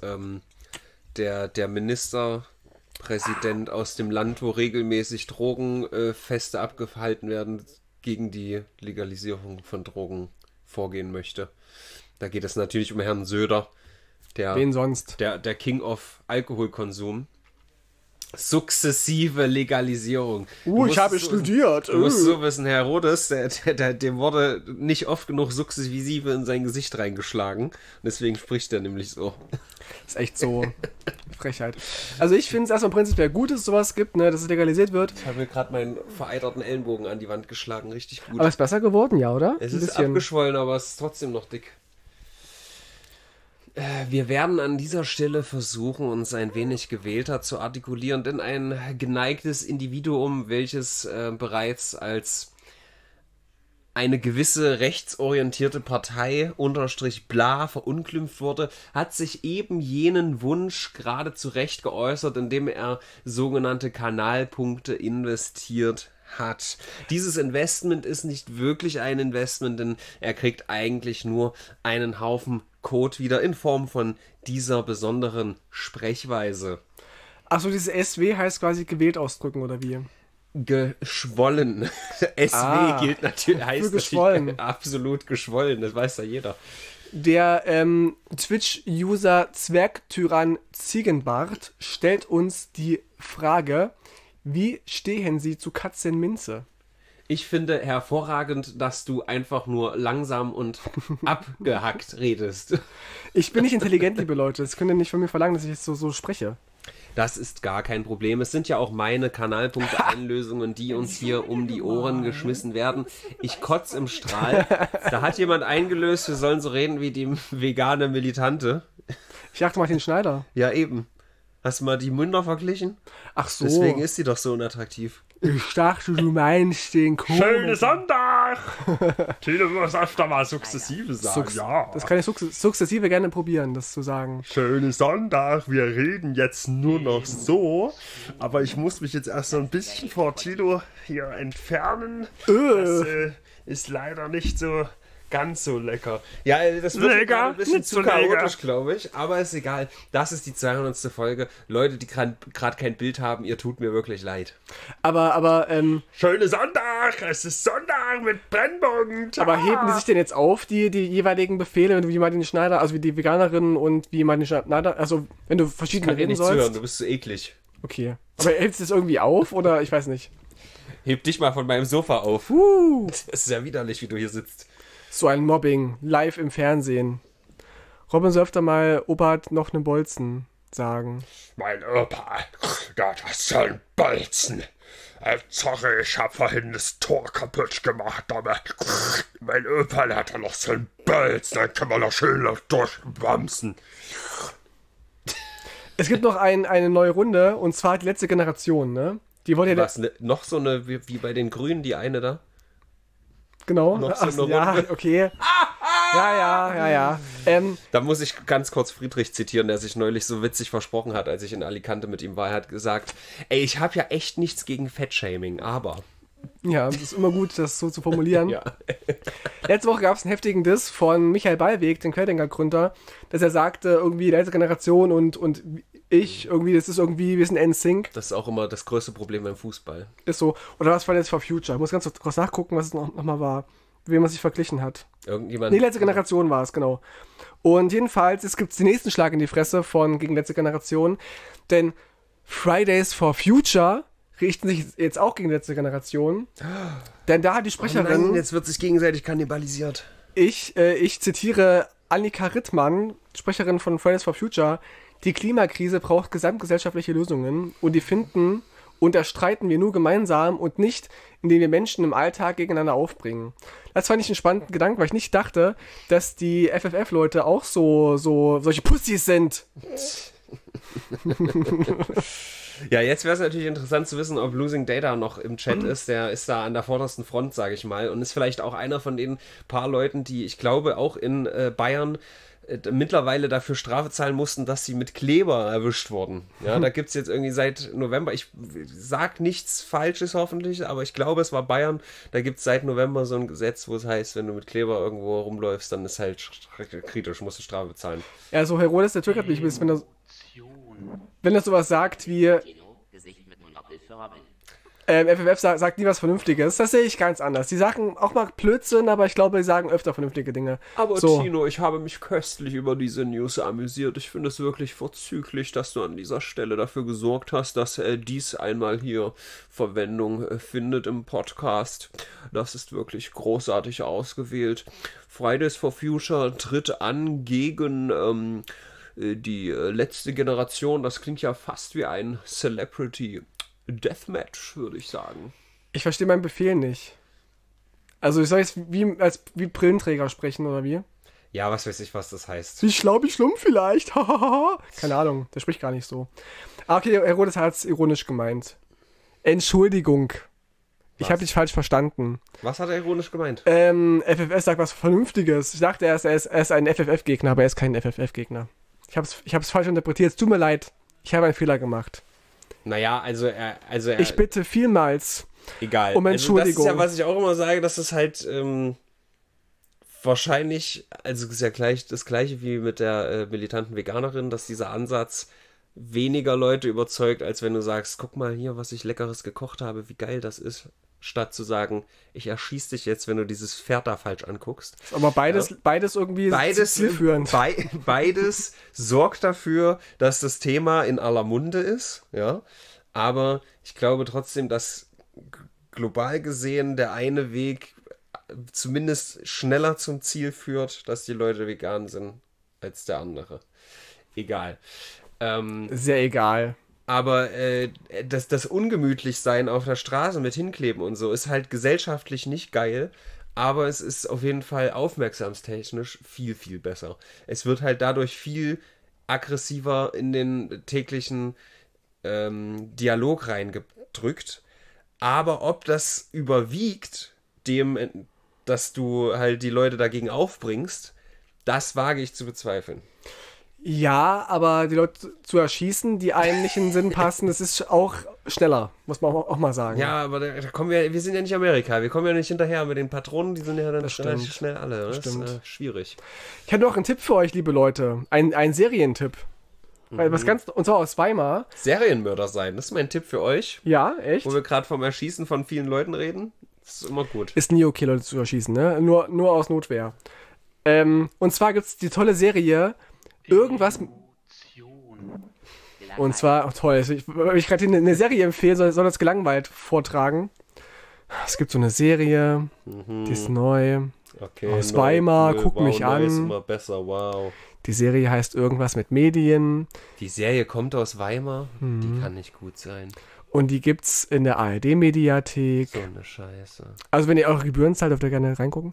der Ministerpräsident aus dem Land, wo regelmäßig Drogenfeste abgehalten werden, gegen die Legalisierung von Drogen vorgehen möchte. Da geht es natürlich um Herrn Söder, Wen sonst? Der King of Alkoholkonsum. Sukzessive Legalisierung. Ich habe studiert. Du musst so wissen, Herr Rodes, dem wurde nicht oft genug sukzessive in sein Gesicht reingeschlagen. Und deswegen spricht er nämlich so. Das ist echt so Frechheit. Also ich finde es erstmal prinzipiell gut, dass es sowas gibt, ne, dass es legalisiert wird. Ich habe mir gerade meinen vereiterten Ellenbogen an die Wand geschlagen. Richtig gut. Aber es ist besser geworden, ja, oder? Es ist abgeschwollen, aber es ist trotzdem noch dick. Wir werden an dieser Stelle versuchen, uns ein wenig gewählter zu artikulieren, denn ein geneigtes Individuum, welches bereits als eine gewisse rechtsorientierte Partei unterstrich bla verunglimpft wurde, hat sich eben jenen Wunsch gerade zu Recht geäußert, indem er sogenannte Kanalpunkte investiert hat. Dieses Investment ist nicht wirklich ein Investment, denn er kriegt eigentlich nur einen Haufen Code wieder in Form von dieser besonderen Sprechweise. Achso, dieses SW heißt quasi gewählt ausdrücken, oder wie? Geschwollen. SW gilt natürlich, heißt geschwollen. Natürlich absolut geschwollen, das weiß ja jeder. Der Twitch-User Zwergtyrann Ziegenbart stellt uns die Frage: Wie stehen Sie zu Katzenminze? Ich finde hervorragend, dass du einfach nur langsam und abgehackt redest. Ich bin nicht intelligent, liebe Leute. Das könnt ihr nicht von mir verlangen, dass ich jetzt so spreche. Das ist gar kein Problem. Es sind ja auch meine Kanalpunkte-Einlösungen, die uns hier um die Ohren geschmissen werden. Ich kotz im Strahl. Da hat jemand eingelöst, wir sollen so reden wie die vegane Militante. Ich achte mal den Schneider. Ja, eben. Hast du mal die Münder verglichen? Ach so. Deswegen ist sie doch so unattraktiv. Ich dachte, du meinst den Kohl. Schönen Sonntag! Tine muss öfter mal sukzessive sagen, ja. Das kann ich sukzessive gerne probieren, das zu sagen. Schönen Sonntag, wir reden jetzt nur noch so, aber ich muss mich jetzt erst so ein bisschen vor Tilo hier entfernen. Das ist leider nicht so ganz so lecker. Ja, das wird lecker, ein bisschen nicht zu so lecker. chaotisch, glaube ich, aber ist egal. Das ist die 200. Folge. Leute, die gerade kein Bild haben, ihr tut mir wirklich leid. Aber Schönen Sonntag, es ist Sonntag mit Brennbogen. Aber heben die sich denn jetzt auf, die jeweiligen Befehle, wie Martin Schneider, also wie die Veganerin und wie Martin Schneider, also wenn du verschiedene Kann dir reden nicht sollst? zuhören, du bist so eklig. Okay. Aber hält es das irgendwie auf oder ich weiß nicht. Heb dich mal von meinem Sofa auf. Das ist ja widerlich, wie du hier sitzt. So ein Mobbing, live im Fernsehen. Robin soll öfter mal Opa hat noch einen Bolzen sagen. Mein Opa, das ist so ein Bolzen. Sorry, ich hab vorhin das Tor kaputt gemacht, aber mein Opa hat da noch so ein Bolzen, dann kann man noch schön durchbamsen. Es gibt noch eine neue Runde, und zwar die letzte Generation, ne? Die wollte ja... Was, noch so eine, wie bei den Grünen, die eine da? Genau. Noch so eine ja, Runde. okay. Ja. Da muss ich ganz kurz Friedrich zitieren, der sich neulich so witzig versprochen hat, als ich in Alicante mit ihm war. Er hat gesagt, ey, ich habe ja echt nichts gegen Fettshaming, aber... Ja, es ist immer gut, das so zu formulieren. Ja. Letzte Woche gab es einen heftigen Diss von Michael Ballweg, den Querdenker-Gründer, dass er sagte, irgendwie letzte Generation und ich, irgendwie, das ist irgendwie, wir sind NSYNC. Das ist auch immer das größte Problem beim Fußball. Ist so. Oder was Fridays for Future? Ich muss ganz kurz nachgucken, was es noch mal war. Mit wem man sich verglichen hat. Irgendjemand... Nee, letzte Generation war es, genau. Und jedenfalls, es gibt den nächsten Schlag in die Fresse gegen letzte Generation, denn Fridays for Future richten sich jetzt auch gegen die letzte Generation. Denn da hat die Sprecherin... Oh nein, jetzt wird sich gegenseitig kannibalisiert. Ich zitiere Annika Rittmann, Sprecherin von Fridays for Future: Die Klimakrise braucht gesamtgesellschaftliche Lösungen und die finden und erstreiten wir nur gemeinsam und nicht, indem wir Menschen im Alltag gegeneinander aufbringen. Das fand ich einen spannenden Gedanken, weil ich nicht dachte, dass die FFF-Leute auch solche Pussys sind. Ja, jetzt wäre es natürlich interessant zu wissen, ob Losing Data noch im Chat ist. Der ist da an der vordersten Front, sage ich mal. Und ist vielleicht auch einer von den paar Leuten, die, ich glaube, auch in Bayern mittlerweile dafür Strafe zahlen mussten, dass sie mit Kleber erwischt wurden. Ja, da gibt es jetzt irgendwie seit November, ich sag nichts Falsches hoffentlich, aber ich glaube, es war Bayern, da gibt es seit November so ein Gesetz, wo es heißt, wenn du mit Kleber irgendwo rumläufst, dann ist halt kritisch, musst du Strafe bezahlen. Ja, so Herodes, der triggert mich ein bisschen, wenn er sowas sagt wie... FFF sagt nie was Vernünftiges. Das sehe ich ganz anders. Die sagen auch mal Blödsinn, aber ich glaube, die sagen öfter vernünftige Dinge. Aber so. Tino, ich habe mich köstlich über diese News amüsiert. Ich finde es wirklich vorzüglich, dass du an dieser Stelle dafür gesorgt hast, dass dies einmal hier Verwendung findet im Podcast. Das ist wirklich großartig ausgewählt. Fridays for Future tritt an gegen die letzte Generation. Das klingt ja fast wie ein Celebrity Deathmatch, würde ich sagen. Ich verstehe meinen Befehl nicht. Also ich soll jetzt wie Brillenträger sprechen, oder wie? Ja, was weiß ich, was das heißt. Wie schlumm vielleicht. Keine Ahnung, der spricht gar nicht so. Ah, okay, Herr Rodes hat es ironisch gemeint. Entschuldigung. Ich habe dich falsch verstanden. Was hat er ironisch gemeint? FFS sagt was Vernünftiges. Ich dachte erst, er ist ein FFF-Gegner, aber er ist kein FFF-Gegner. Ich hab's falsch interpretiert. Es tut mir leid. Ich habe einen Fehler gemacht. Naja, also er ich bitte vielmals egal. um Entschuldigung. Also das ist ja, was ich auch immer sage, dass es halt wahrscheinlich, also ist ja das gleiche wie mit der militanten Veganerin, dass dieser Ansatz weniger Leute überzeugt, als wenn du sagst, guck mal hier, was ich Leckeres gekocht habe, wie geil das ist, statt zu sagen, ich erschieß dich jetzt, wenn du dieses Pferd da falsch anguckst. Aber beides irgendwie zielführend. Beides sorgt dafür, dass das Thema in aller Munde ist, ja. Aber ich glaube trotzdem, dass global gesehen der eine Weg zumindest schneller zum Ziel führt, dass die Leute vegan sind, als der andere. Egal. Sehr egal. Aber das Ungemütlichsein auf der Straße mit Hinkleben und so ist halt gesellschaftlich nicht geil, aber es ist auf jeden Fall aufmerksamstechnisch viel, viel besser. Es wird halt dadurch viel aggressiver in den täglichen Dialog reingedrückt. Aber ob das überwiegt, dass du halt die Leute dagegen aufbringst, das wage ich zu bezweifeln. Ja, aber die Leute zu erschießen, die einem nicht in den Sinn passen, das ist auch schneller, muss man auch mal sagen. Ja, aber da kommen wir sind ja nicht Amerika, wir kommen ja nicht hinterher mit den Patronen, die sind ja dann relativ schnell alle. Das ist schwierig. Ich habe noch einen Tipp für euch, liebe Leute, ein Serientipp. Und zwar aus Weimar. Serienmörder sein, das ist mein Tipp für euch. Ja, echt? Wo wir gerade vom Erschießen von vielen Leuten reden, das ist immer gut. Ist nie okay, Leute zu erschießen, ne? Nur aus Notwehr. Und zwar gibt es die tolle Serie Irgendwas. Und zwar, toll, ich gerade eine Serie empfehlen, soll das gelangweilt vortragen. Es gibt so eine Serie, die ist neu. Okay, aus Weimar, guck mich an. Ist immer besser, wow. Die Serie heißt Irgendwas mit Medien. Die Serie kommt aus Weimar, die kann nicht gut sein. Und die gibt's in der ARD-Mediathek. So eine Scheiße. Also wenn ihr eure Gebühren zahlt, dürft ihr gerne reingucken.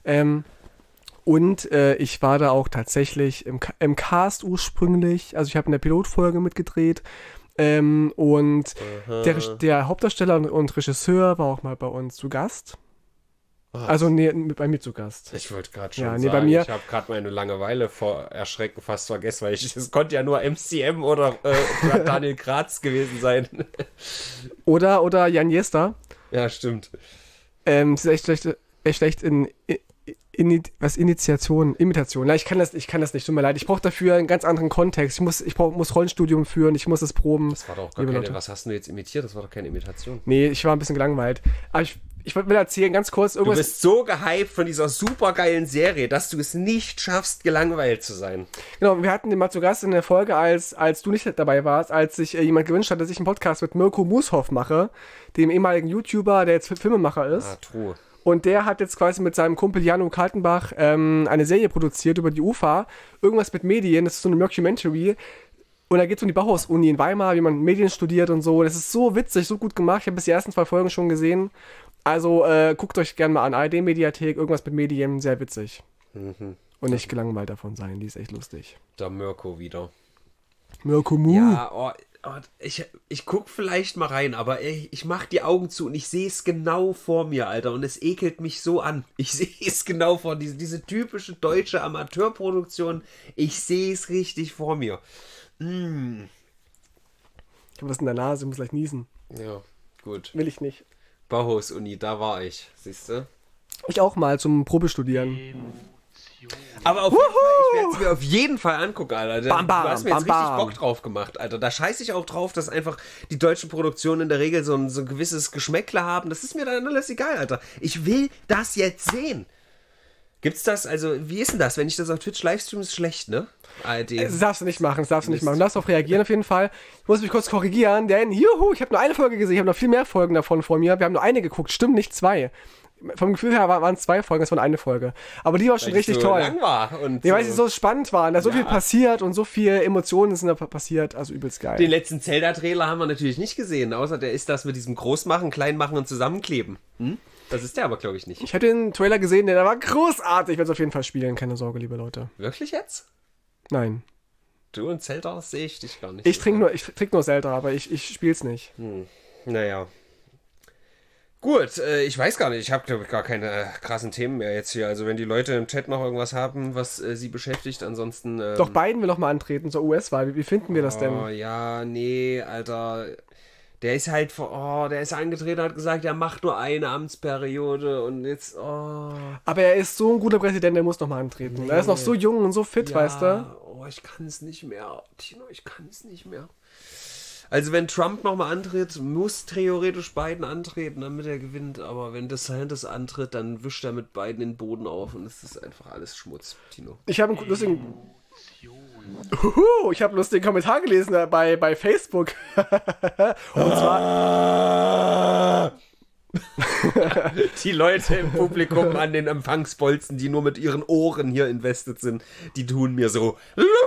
Und ich war da auch tatsächlich im Cast ursprünglich. Also ich habe in der Pilotfolge mitgedreht. Und der Hauptdarsteller und Regisseur war auch mal bei uns zu Gast. Was? Also bei mir zu Gast. Ich wollte gerade schon sagen, bei mir, ich habe gerade meine Langeweile vor Erschrecken fast vergessen, weil es konnte ja nur MCM oder Daniel Kratz gewesen sein. Oder Jan Jester. Ja, stimmt. Das ist echt schlecht in Imitation. Na, ich kann das nicht, tut mir leid. Ich brauche dafür einen ganz anderen Kontext. Ich muss Rollenstudium führen, ich muss es proben. Das war doch gar keine, was hast du jetzt imitiert? Das war doch keine Imitation. Nee, ich war ein bisschen gelangweilt. Aber ich will erzählen, ganz kurz, irgendwas. Du bist so gehypt von dieser supergeilen Serie, dass du es nicht schaffst, gelangweilt zu sein. Genau, wir hatten den mal zu Gast in der Folge, als du nicht dabei warst, als sich jemand gewünscht hat, dass ich einen Podcast mit Mirko Mushoff mache, dem ehemaligen YouTuber, der jetzt Filmemacher ist. Ah, true. Und der hat jetzt quasi mit seinem Kumpel Jano Kaltenbach eine Serie produziert über die UFA. Irgendwas mit Medien, das ist so eine Mockumentary. Und da geht es um die Bauhaus-Uni in Weimar, wie man Medien studiert und so. Das ist so witzig, so gut gemacht. Ich habe bis die ersten 2 Folgen schon gesehen. Also guckt euch gerne mal an. ARD-Mediathek, irgendwas mit Medien, sehr witzig. Und nicht gelangweilt davon sein, die ist echt lustig. Der Mirko wieder. Mirko Mu. Ja, ich guck vielleicht mal rein, aber ich mach die Augen zu und ich sehe es genau vor mir, Alter. Und es ekelt mich so an. Ich sehe es genau vor, diese typische deutsche Amateurproduktion. Ich sehe es richtig vor mir. Ich habe was in der Nase, muss gleich niesen. Ja, gut. Will ich nicht. Bauhaus-Uni, da war ich, siehst du? Ich auch mal zum Probestudieren. Aber auf jeden Fall, ich werde es mir auf jeden Fall angucken, Alter. Bam, bam, du hast mir jetzt bam, richtig bam. Bock drauf gemacht, Alter. Da scheiße ich auch drauf, dass einfach die deutschen Produktionen in der Regel so ein gewisses Geschmäckler haben. Das ist mir dann alles egal, Alter. Ich will das jetzt sehen. Gibt's das, also, wie ist denn das? Wenn ich das auf Twitch livestream, ist schlecht, ne? ARD. Das darfst du nicht machen, Du darfst darauf reagieren auf jeden Fall. Ich muss mich kurz korrigieren, denn juhu, ich habe nur eine Folge gesehen, ich habe noch viel mehr Folgen davon vor mir. Wir haben nur eine geguckt, stimmt, nicht 2. Vom Gefühl her waren es 2 Folgen, das war eine Folge. Aber die war schon richtig so toll. lang war und Ja, weil sie so spannend waren, da so viel passiert und so viele Emotionen sind da passiert, also übelst geil. Den letzten Zelda-Trailer haben wir natürlich nicht gesehen, außer der ist das mit diesem Großmachen, Kleinmachen und Zusammenkleben. Das ist der aber, glaube ich, nicht. Ich habe den Trailer gesehen, der war großartig. Ich werde es auf jeden Fall spielen, keine Sorge, liebe Leute. Wirklich jetzt? Nein. Du und Zelda sehe ich dich gar nicht. Ich trinke nur Zelda, aber ich spiele es nicht. Naja. Gut, ich weiß gar nicht. Ich habe, glaube ich, gar keine krassen Themen mehr jetzt hier. Also wenn die Leute im Chat noch irgendwas haben, was sie beschäftigt, ansonsten... Doch Biden will noch mal antreten zur US-Wahl. Wie finden wir das denn? Oh ja, nee, Alter. Der ist halt, der ist angetreten, hat gesagt, er macht nur eine Amtsperiode und jetzt, Aber er ist so ein guter Präsident, der muss noch mal antreten. Nee. Er ist noch so jung und so fit, weißt du? Oh, ich kann es nicht mehr. Tino, ich kann es nicht mehr. Also wenn Trump nochmal antritt, muss theoretisch Biden antreten, damit er gewinnt. Aber wenn DeSantis antritt, dann wischt er mit Biden den Boden auf und es ist einfach alles Schmutz, Tino. Ich habe einen lustigen... ich habe einen lustigen Kommentar gelesen bei Facebook. Und zwar... Die Leute im Publikum an den Empfangsbolzen, die nur mit ihren Ohren hier invested sind, die tun mir so...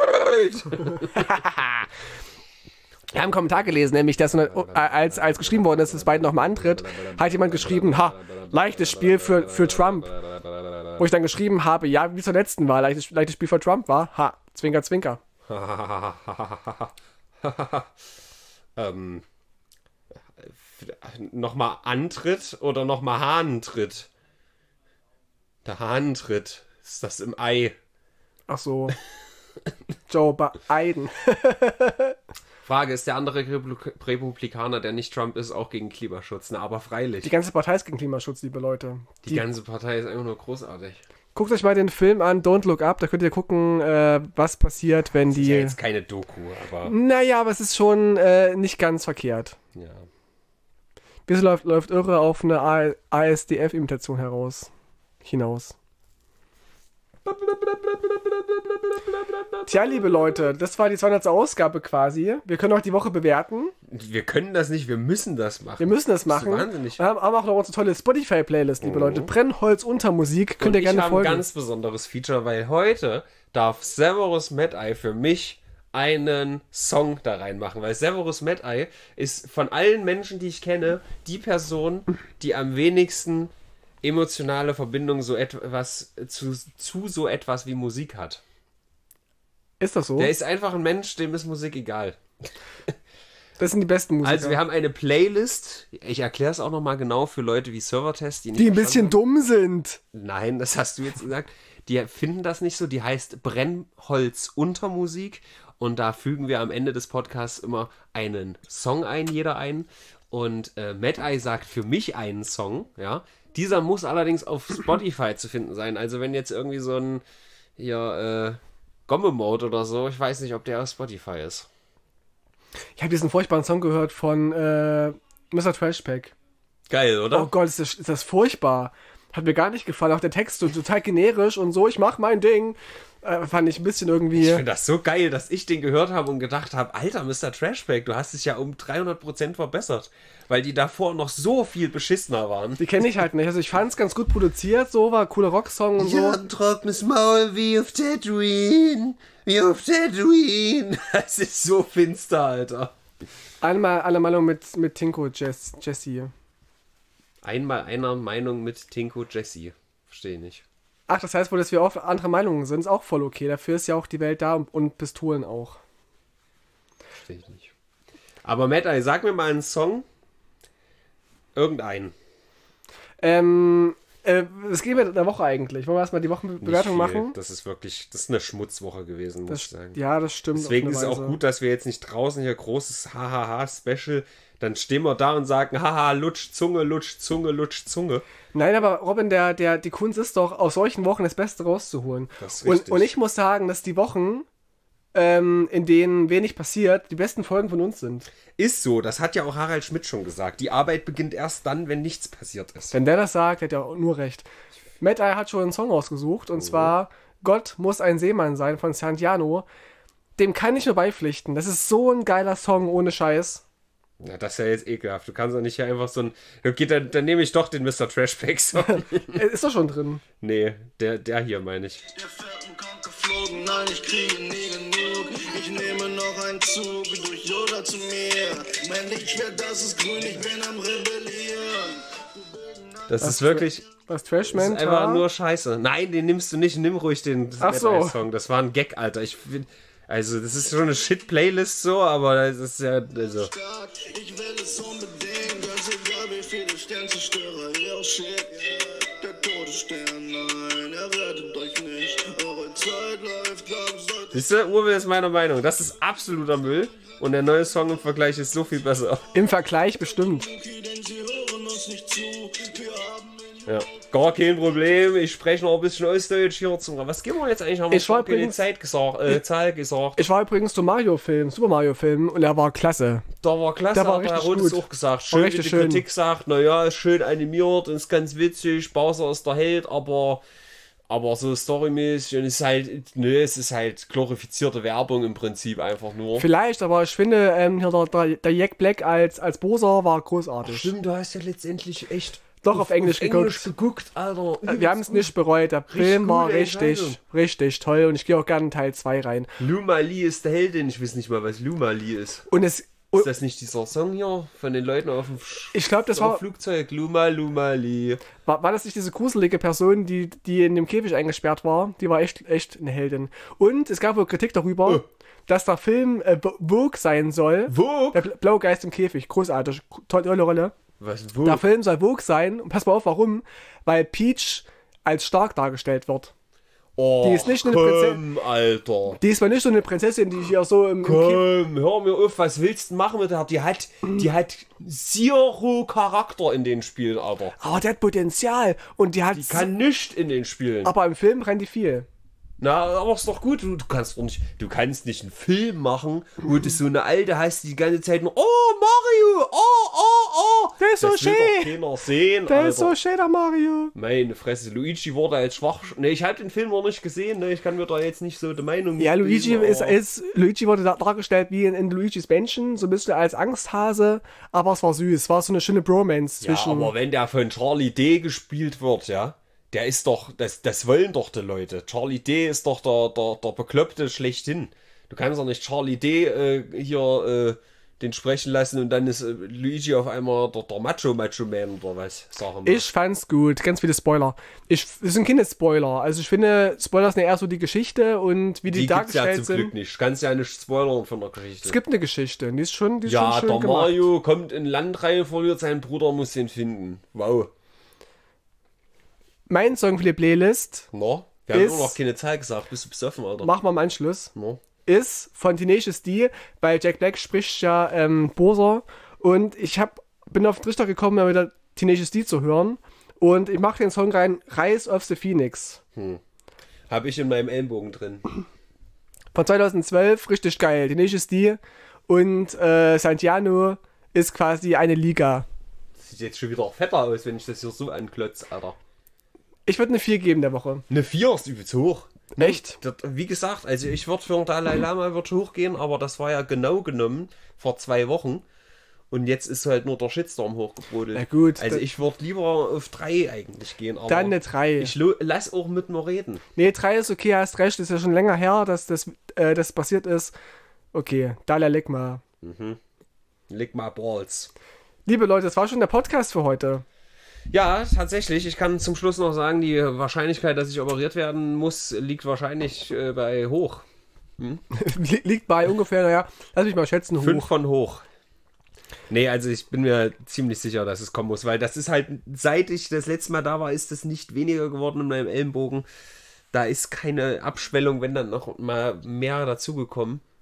Ich habe einen Kommentar gelesen, nämlich, dass als geschrieben worden ist, dass Biden nochmal antritt, hat jemand geschrieben, leichtes Spiel für Trump. Wo ich dann geschrieben habe, ja, wie zur letzten Wahl, leichtes Spiel für Trump war, Zwinker, Zwinker. Nochmal Antritt oder nochmal Hahnentritt? Der Hahnentritt, ist das im Ei? Ach so. Joe Biden. Frage, ist der andere Republikaner, der nicht Trump ist, auch gegen Klimaschutz? Na, aber freilich. Die ganze Partei ist gegen Klimaschutz, liebe Leute. Die ganze Partei ist einfach nur großartig. Guckt euch mal den Film an, Don't Look Up, da könnt ihr gucken, was passiert, wenn die... Das ist ja jetzt keine Doku, aber... Naja, aber es ist schon nicht ganz verkehrt. Ja. Wieso läuft Irre auf eine ASDF-Imitation hinaus? Tja, liebe Leute, das war die 200. Ausgabe quasi. Wir können auch die Woche bewerten. Wir können das nicht, wir müssen das machen. Wir müssen das machen. Das ist wahnsinnig. Wir haben auch noch unsere tolle Spotify-Playlist, liebe Leute. Brennholz unter Musik. Könnt ihr gerne folgen. Ich habe ein ganz besonderes Feature, weil heute darf Severus Mad-Eye für mich einen Song da reinmachen. Weil Severus Mad-Eye ist von allen Menschen, die ich kenne, die Person, die am wenigsten emotionale Verbindung so etwas zu so etwas wie Musik hat. Ist das so? Der ist einfach ein Mensch, dem ist Musik egal. Das sind die besten Musiker. Also wir haben eine Playlist, ich erkläre es auch nochmal genau für Leute wie Servertest, die ein bisschen dumm sind. Nein, das hast du jetzt gesagt. Die finden das nicht so, die heißt Brennholz unter Musik und da fügen wir am Ende des Podcasts immer einen Song ein, jeder ein. Und Mad-Eye sagt für mich einen Song, ja. Dieser muss allerdings auf Spotify zu finden sein. Also wenn jetzt irgendwie so ein Gomme-Mode oder so, ich weiß nicht, ob der auf Spotify ist. Ich habe diesen furchtbaren Song gehört von Mr. Trashpack. Geil, oder? Oh Gott, ist das furchtbar. Hat mir gar nicht gefallen. Auch der Text so total generisch und so, ich mach mein Ding. Fand ich ein bisschen irgendwie... Ich finde das so geil, dass ich den gehört habe und gedacht habe, Alter, Mr. Trashpack, du hast dich ja um 300% verbessert. Weil die davor noch so viel beschissener waren. Die kenne ich halt nicht. Also ich fand es ganz gut produziert, so war ein cooler Rocksong und so. Ja, ein trockenes Maul wie auf Tatooine. Wie auf Tatooine. Das ist so finster, Alter. Einmal alle Meinung mit Tinko Jesse. Einmal einer Meinung mit Tinko Jesse. Verstehe ich nicht. Ach, das heißt wohl, dass wir oft andere Meinungen sind, ist auch voll okay. Dafür ist ja auch die Welt da und Pistolen auch. Verstehe ich nicht. Aber Mad-Eye, sag mir mal einen Song. Irgendeinen. Es geht mit der Woche eigentlich. Wollen wir erstmal die Wochenbewertung machen? Das ist eine Schmutzwoche gewesen, muss ich sagen. Ja, das stimmt. Deswegen ist es auch gut, dass wir jetzt nicht draußen hier großes Hahaha-Special Dann stehen wir da und sagen, haha, lutsch Zunge, lutsch Zunge, lutsch Zunge. Nein, aber Robin, die Kunst ist doch, aus solchen Wochen das Beste rauszuholen. Das ist richtig. Und ich muss sagen, dass die Wochen, in denen wenig passiert, die besten Folgen von uns sind. Ist so, das hat ja auch Harald Schmidt schon gesagt. Die Arbeit beginnt erst dann, wenn nichts passiert ist. Wenn der das sagt, hat er auch nur recht. Matt Eye hat schon einen Song ausgesucht, und zwar Gott muss ein Seemann sein von Santiano. Dem kann ich nur beipflichten. Das ist so ein geiler Song, ohne Scheiß. Na, das ist ja jetzt ekelhaft. Du kannst doch nicht hier einfach so ein... Okay, dann nehme ich doch den Mr. Trashback-Song. Ist doch schon drin. Nee, der hier meine ich. Der Fährten kommt geflogen, nein, ich kriege nie genug. Ich nehme noch einen Zug durch Yoda zu mir. Mein Lichtschwert, das ist grün, ich bin am Rebellieren. Das ist wirklich... Das Trashman. Das ist einfach nur Scheiße. Nein, den nimmst du nicht. Nimm ruhig den Ach so. Song. Das war ein Gag, Alter. Also, das ist schon eine Shit-Playlist so, aber das ist ja... Also. Ich will es unbedingt, ganz egal wie viele Sternzerstörer. Yo, shit, der Todesstern, nein, er rettet euch nicht. Eure Zeit läuft langsam. Siehst du, Uwe ist meiner Meinung. Das ist absoluter Müll. Und der neue Song im Vergleich ist so viel besser. Im Vergleich bestimmt. Denn sie hören uns nicht zu. Wir haben Ja, gar kein Problem. Ich spreche noch ein bisschen Ostdeutsch hier. Was gehen wir jetzt eigentlich? Haben wir schon keine Zahl gesagt. Ich war übrigens zum Super Mario-Film, und er war klasse. Da war klasse, der war hat richtig Rot gut. auch gesagt. Schön, wie die schön. Kritik sagt, naja, ist schön animiert und ist ganz witzig, Bowser ist der Held, aber so storymäßig und es ist halt glorifizierte Werbung im Prinzip einfach nur. Vielleicht, aber ich finde, hier der Jack Black als Bowser war großartig. Stimmt, du hast ja letztendlich echt Doch auf Englisch geguckt, Alter. Wir haben es nicht bereut. Der Film war gute richtig toll, und ich gehe auch gerne in Teil 2 rein. Luma Lee ist der Heldin. Ich weiß nicht mal, was Luma Lee ist. Und Ist das nicht dieser Song hier von den Leuten auf dem ich glaube, das war Flugzeug? Luma Lee. war das nicht diese gruselige Person, die in dem Käfig eingesperrt war? Die war echt eine Heldin. Und es gab wohl Kritik darüber, dass der Film Vogue sein soll. Vogue? Der blaue Geist im Käfig. Großartig. Tolle Rolle. Was, Der Film soll Vogue sein. Und pass mal auf, warum? Weil Peach als stark dargestellt wird. Oh, Die ist nicht eine Prinzessin. Alter. Die ist mal nicht so eine Prinzessin, die hier so im Komm, hör mir auf, was willst du machen mit der? Die hat zero Charakter in den Spielen, Alter. Aber der hat Potenzial. Und die kann nichts in den Spielen. Aber im Film rennt die viel. Na, aber ist doch gut. Du kannst nicht einen Film machen, wo du so eine Alte hast, die die ganze Zeit nur, oh, Mario, oh. Der ist so schön. Das will doch keiner sehen, Der Alter. ist so schön, der Mario. Meine Fresse, Luigi wurde als schwach... Ne, ich habe den Film noch nicht gesehen, ne? Ich kann mir da jetzt nicht so die Meinung... Ja, Luigi bilden, Luigi wurde dargestellt wie in Luigi's Mansion, so ein bisschen als Angsthase, aber es war süß. Es war so eine schöne Bromance ja, zwischen... aber wenn der von Charlie D. gespielt wird, ja, der ist doch... Das wollen doch die Leute. Charlie D. ist doch der Bekloppte schlechthin. Du kannst doch nicht Charlie D. Den sprechen lassen und dann ist Luigi auf einmal der Macho-Man oder was, sagen wir. Ich fand's gut, ganz viele Spoiler. Das sind keine Spoiler, also ich finde, Spoiler sind ja eher so die Geschichte und wie die dargestellt ja zum sind. Glück nicht. Kannst ja nicht spoilern von der Geschichte. Es gibt eine Geschichte, die ist schon schön der gemacht. Mario kommt in Land rein, verliert seinen Bruder, muss den finden. Wow. Mein Song für die Playlist No? Wir haben immer noch keine Zahl gesagt. Bist du besoffen, Alter? Machen wir im Anschluss. No? Ist von Tenacious D, weil Jack Black spricht ja Bowser, und ich bin auf den Trichter gekommen, mal wieder Tenacious D zu hören, und ich mache den Song rein, Rise of the Phoenix. Habe ich in meinem Ellenbogen drin. Von 2012, richtig geil, Tenacious D und Santiano ist quasi eine Liga. Sieht jetzt schon wieder fetter aus, wenn ich das hier so anklotze, Alter. Ich würde eine 4 geben der Woche. Eine 4 ist übelst hoch. Echt? Wie gesagt, also ich würde für den Dalai Lama hochgehen, aber das war ja genau genommen vor 2 Wochen. Und jetzt ist halt nur der Shitstorm hochgebrodelt. Na gut. Also ich würde lieber auf 3 eigentlich gehen. Aber dann eine 3. Ich lass auch mit mir reden. Nee, 3 ist okay, hast recht. Ist ja schon länger her, dass das passiert ist. Okay, Dalai Lama. Leg mal Balls. Liebe Leute, das war schon der Podcast für heute. Ja, tatsächlich. Ich kann zum Schluss noch sagen, die Wahrscheinlichkeit, dass ich operiert werden muss, liegt wahrscheinlich bei hoch. Liegt bei ungefähr, naja, lass mich mal schätzen, hoch. 5 von hoch. Nee, also ich bin mir ziemlich sicher, dass es kommen muss, weil das ist halt, seit ich das letzte Mal da war, ist es nicht weniger geworden in meinem Ellenbogen. Da ist keine Abschwellung, wenn dann noch mal mehr dazugekommen.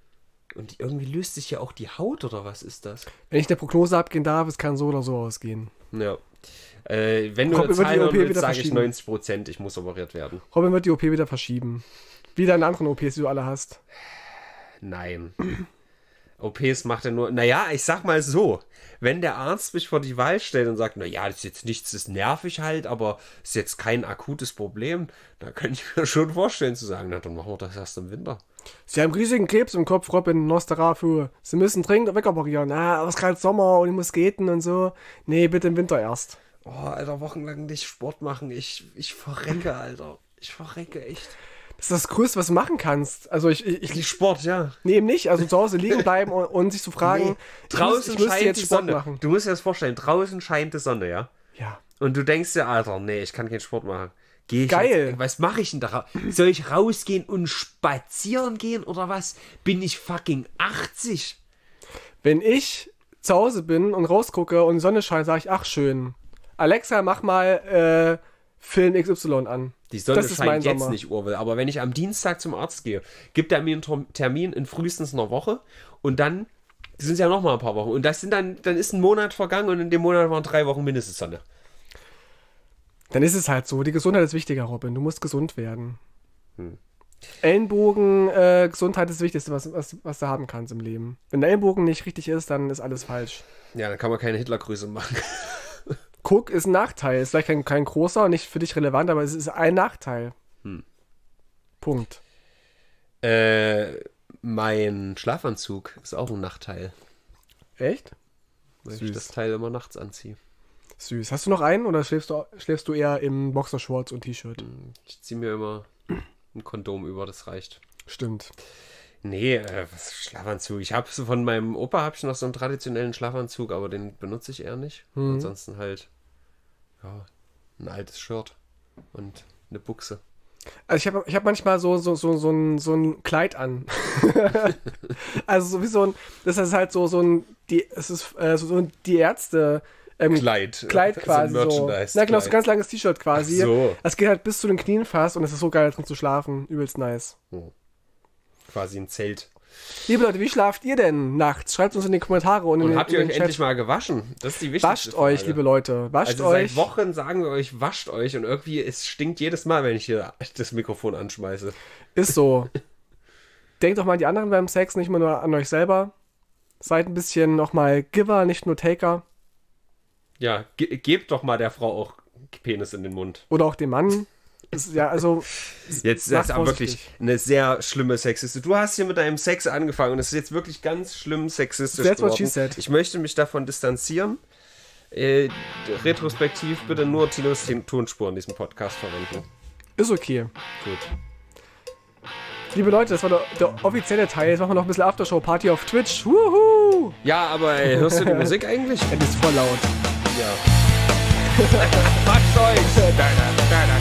Und irgendwie löst sich ja auch die Haut, oder was ist das? Wenn ich eine Prognose abgehen darf, es kann so oder so ausgehen. Ja. Wenn du Robin eine wird die Zahl OP hören willst, wieder sage ich verschieben. 90%, ich muss operiert werden. Robin wird die OP wieder verschieben. Wie deine anderen OPs, die du alle hast. Nein. OPs macht er nur... Naja, ich sag mal so. Wenn der Arzt mich vor die Wahl stellt und sagt, naja, das ist jetzt nichts, das ist nervig halt, aber ist jetzt kein akutes Problem, dann könnte ich mir schon vorstellen zu sagen, na, dann machen wir das erst im Winter. Sie haben riesigen Krebs im Kopf, Robin, Nosferatu. Sie müssen dringend wegoperieren. Ah, aber es ist gerade Sommer und ich muss skaten und so. Nee, bitte im Winter erst. Oh, Alter, wochenlang nicht Sport machen. Ich verrecke, Alter. Ich verrecke echt. Das ist das Größte, was du machen kannst. Also ich Sport, ja. Nee, eben nicht. Also zu Hause liegen bleiben und sich zu fragen, Nee. Draußen ich müsste scheint jetzt die Sport Sonne. machen. Du musst dir das vorstellen, draußen scheint die Sonne, ja? Ja. Und du denkst dir, Alter, nee, ich kann keinen Sport machen. Geh ich Geil. Jetzt, was mache ich denn da? Soll ich rausgehen und spazieren gehen oder was? Bin ich fucking 80? Wenn ich zu Hause bin und rausgucke und die Sonne scheint, sage ich, ach schön. Alexa, mach mal Film XY an. Die Sonne Das ist mein scheint jetzt Sommer. nicht, Urwel. Aber wenn ich am Dienstag zum Arzt gehe, gibt er mir einen Termin in frühestens einer Woche und dann sind es ja noch mal ein paar Wochen. Und das sind dann ist ein Monat vergangen und in dem Monat waren 3 Wochen mindestens Sonne. Dann ist es halt so. Die Gesundheit ist wichtiger, Robin. Du musst gesund werden. Ellenbogen, Gesundheit ist das Wichtigste, was du haben kannst im Leben. Wenn der Ellenbogen nicht richtig ist, dann ist alles falsch. Ja, dann kann man keine Hitlergrüße machen. Guck, ist ein Nachteil. Ist vielleicht kein großer, nicht für dich relevant, aber es ist ein Nachteil. Punkt. Mein Schlafanzug ist auch ein Nachteil, Echt? weil ich Süß. das Teil immer nachts anziehe. Süß. Hast du noch einen oder schläfst du eher im Boxershorts und T-Shirt? Ich ziehe mir immer ein Kondom über, das reicht. Stimmt. Nee, was Schlafanzug? Ich habe so von meinem Opa noch so einen traditionellen Schlafanzug, aber den benutze ich eher nicht. Ansonsten halt, ja, ein altes Shirt und eine Buchse. Also ich hab manchmal so ein Kleid an. Also so wie so ein, das ist halt so ein, es ist so die Ärzte Kleid quasi so ein so. Merchandise-Kleid. Na genau, so ein ganz langes T-Shirt quasi. Ach so. Das geht halt bis zu den Knien fast und es ist so geil drin zu schlafen. Übelst nice. Quasi ein Zelt. Liebe Leute, wie schlaft ihr denn nachts? Schreibt uns in die Kommentare und Und in habt in ihr den euch Chat. endlich mal gewaschen? Das ist die wichtigste Wascht euch, Frage. liebe Leute. Wascht Also euch. seit Wochen sagen wir euch, wascht euch und irgendwie, es stinkt jedes Mal, wenn ich hier das Mikrofon anschmeiße. Ist so. Denkt doch mal an die anderen beim Sex, nicht immer nur an euch selber. Seid ein bisschen nochmal Giver, nicht nur Taker. Ja, gebt doch mal der Frau auch Penis in den Mund. Oder auch dem Mann. Ist, ja, also. Jetzt Sag das ist aber wirklich vorsichtig. eine sehr schlimme Sexistik. Du hast hier mit deinem Sex angefangen und es ist jetzt wirklich ganz schlimm sexistisch That's what geworden. she said. Ich möchte mich davon distanzieren. Retrospektiv bitte nur Tinos Tonspuren in diesem Podcast verwenden. Ist okay. Gut. Liebe Leute, das war der offizielle Teil. Jetzt machen wir noch ein bisschen Aftershow-Party auf Twitch. Wuhu! Ja, aber ey, hörst du die Musik eigentlich? Ja, die ist voll laut. Ja. Wascht euch!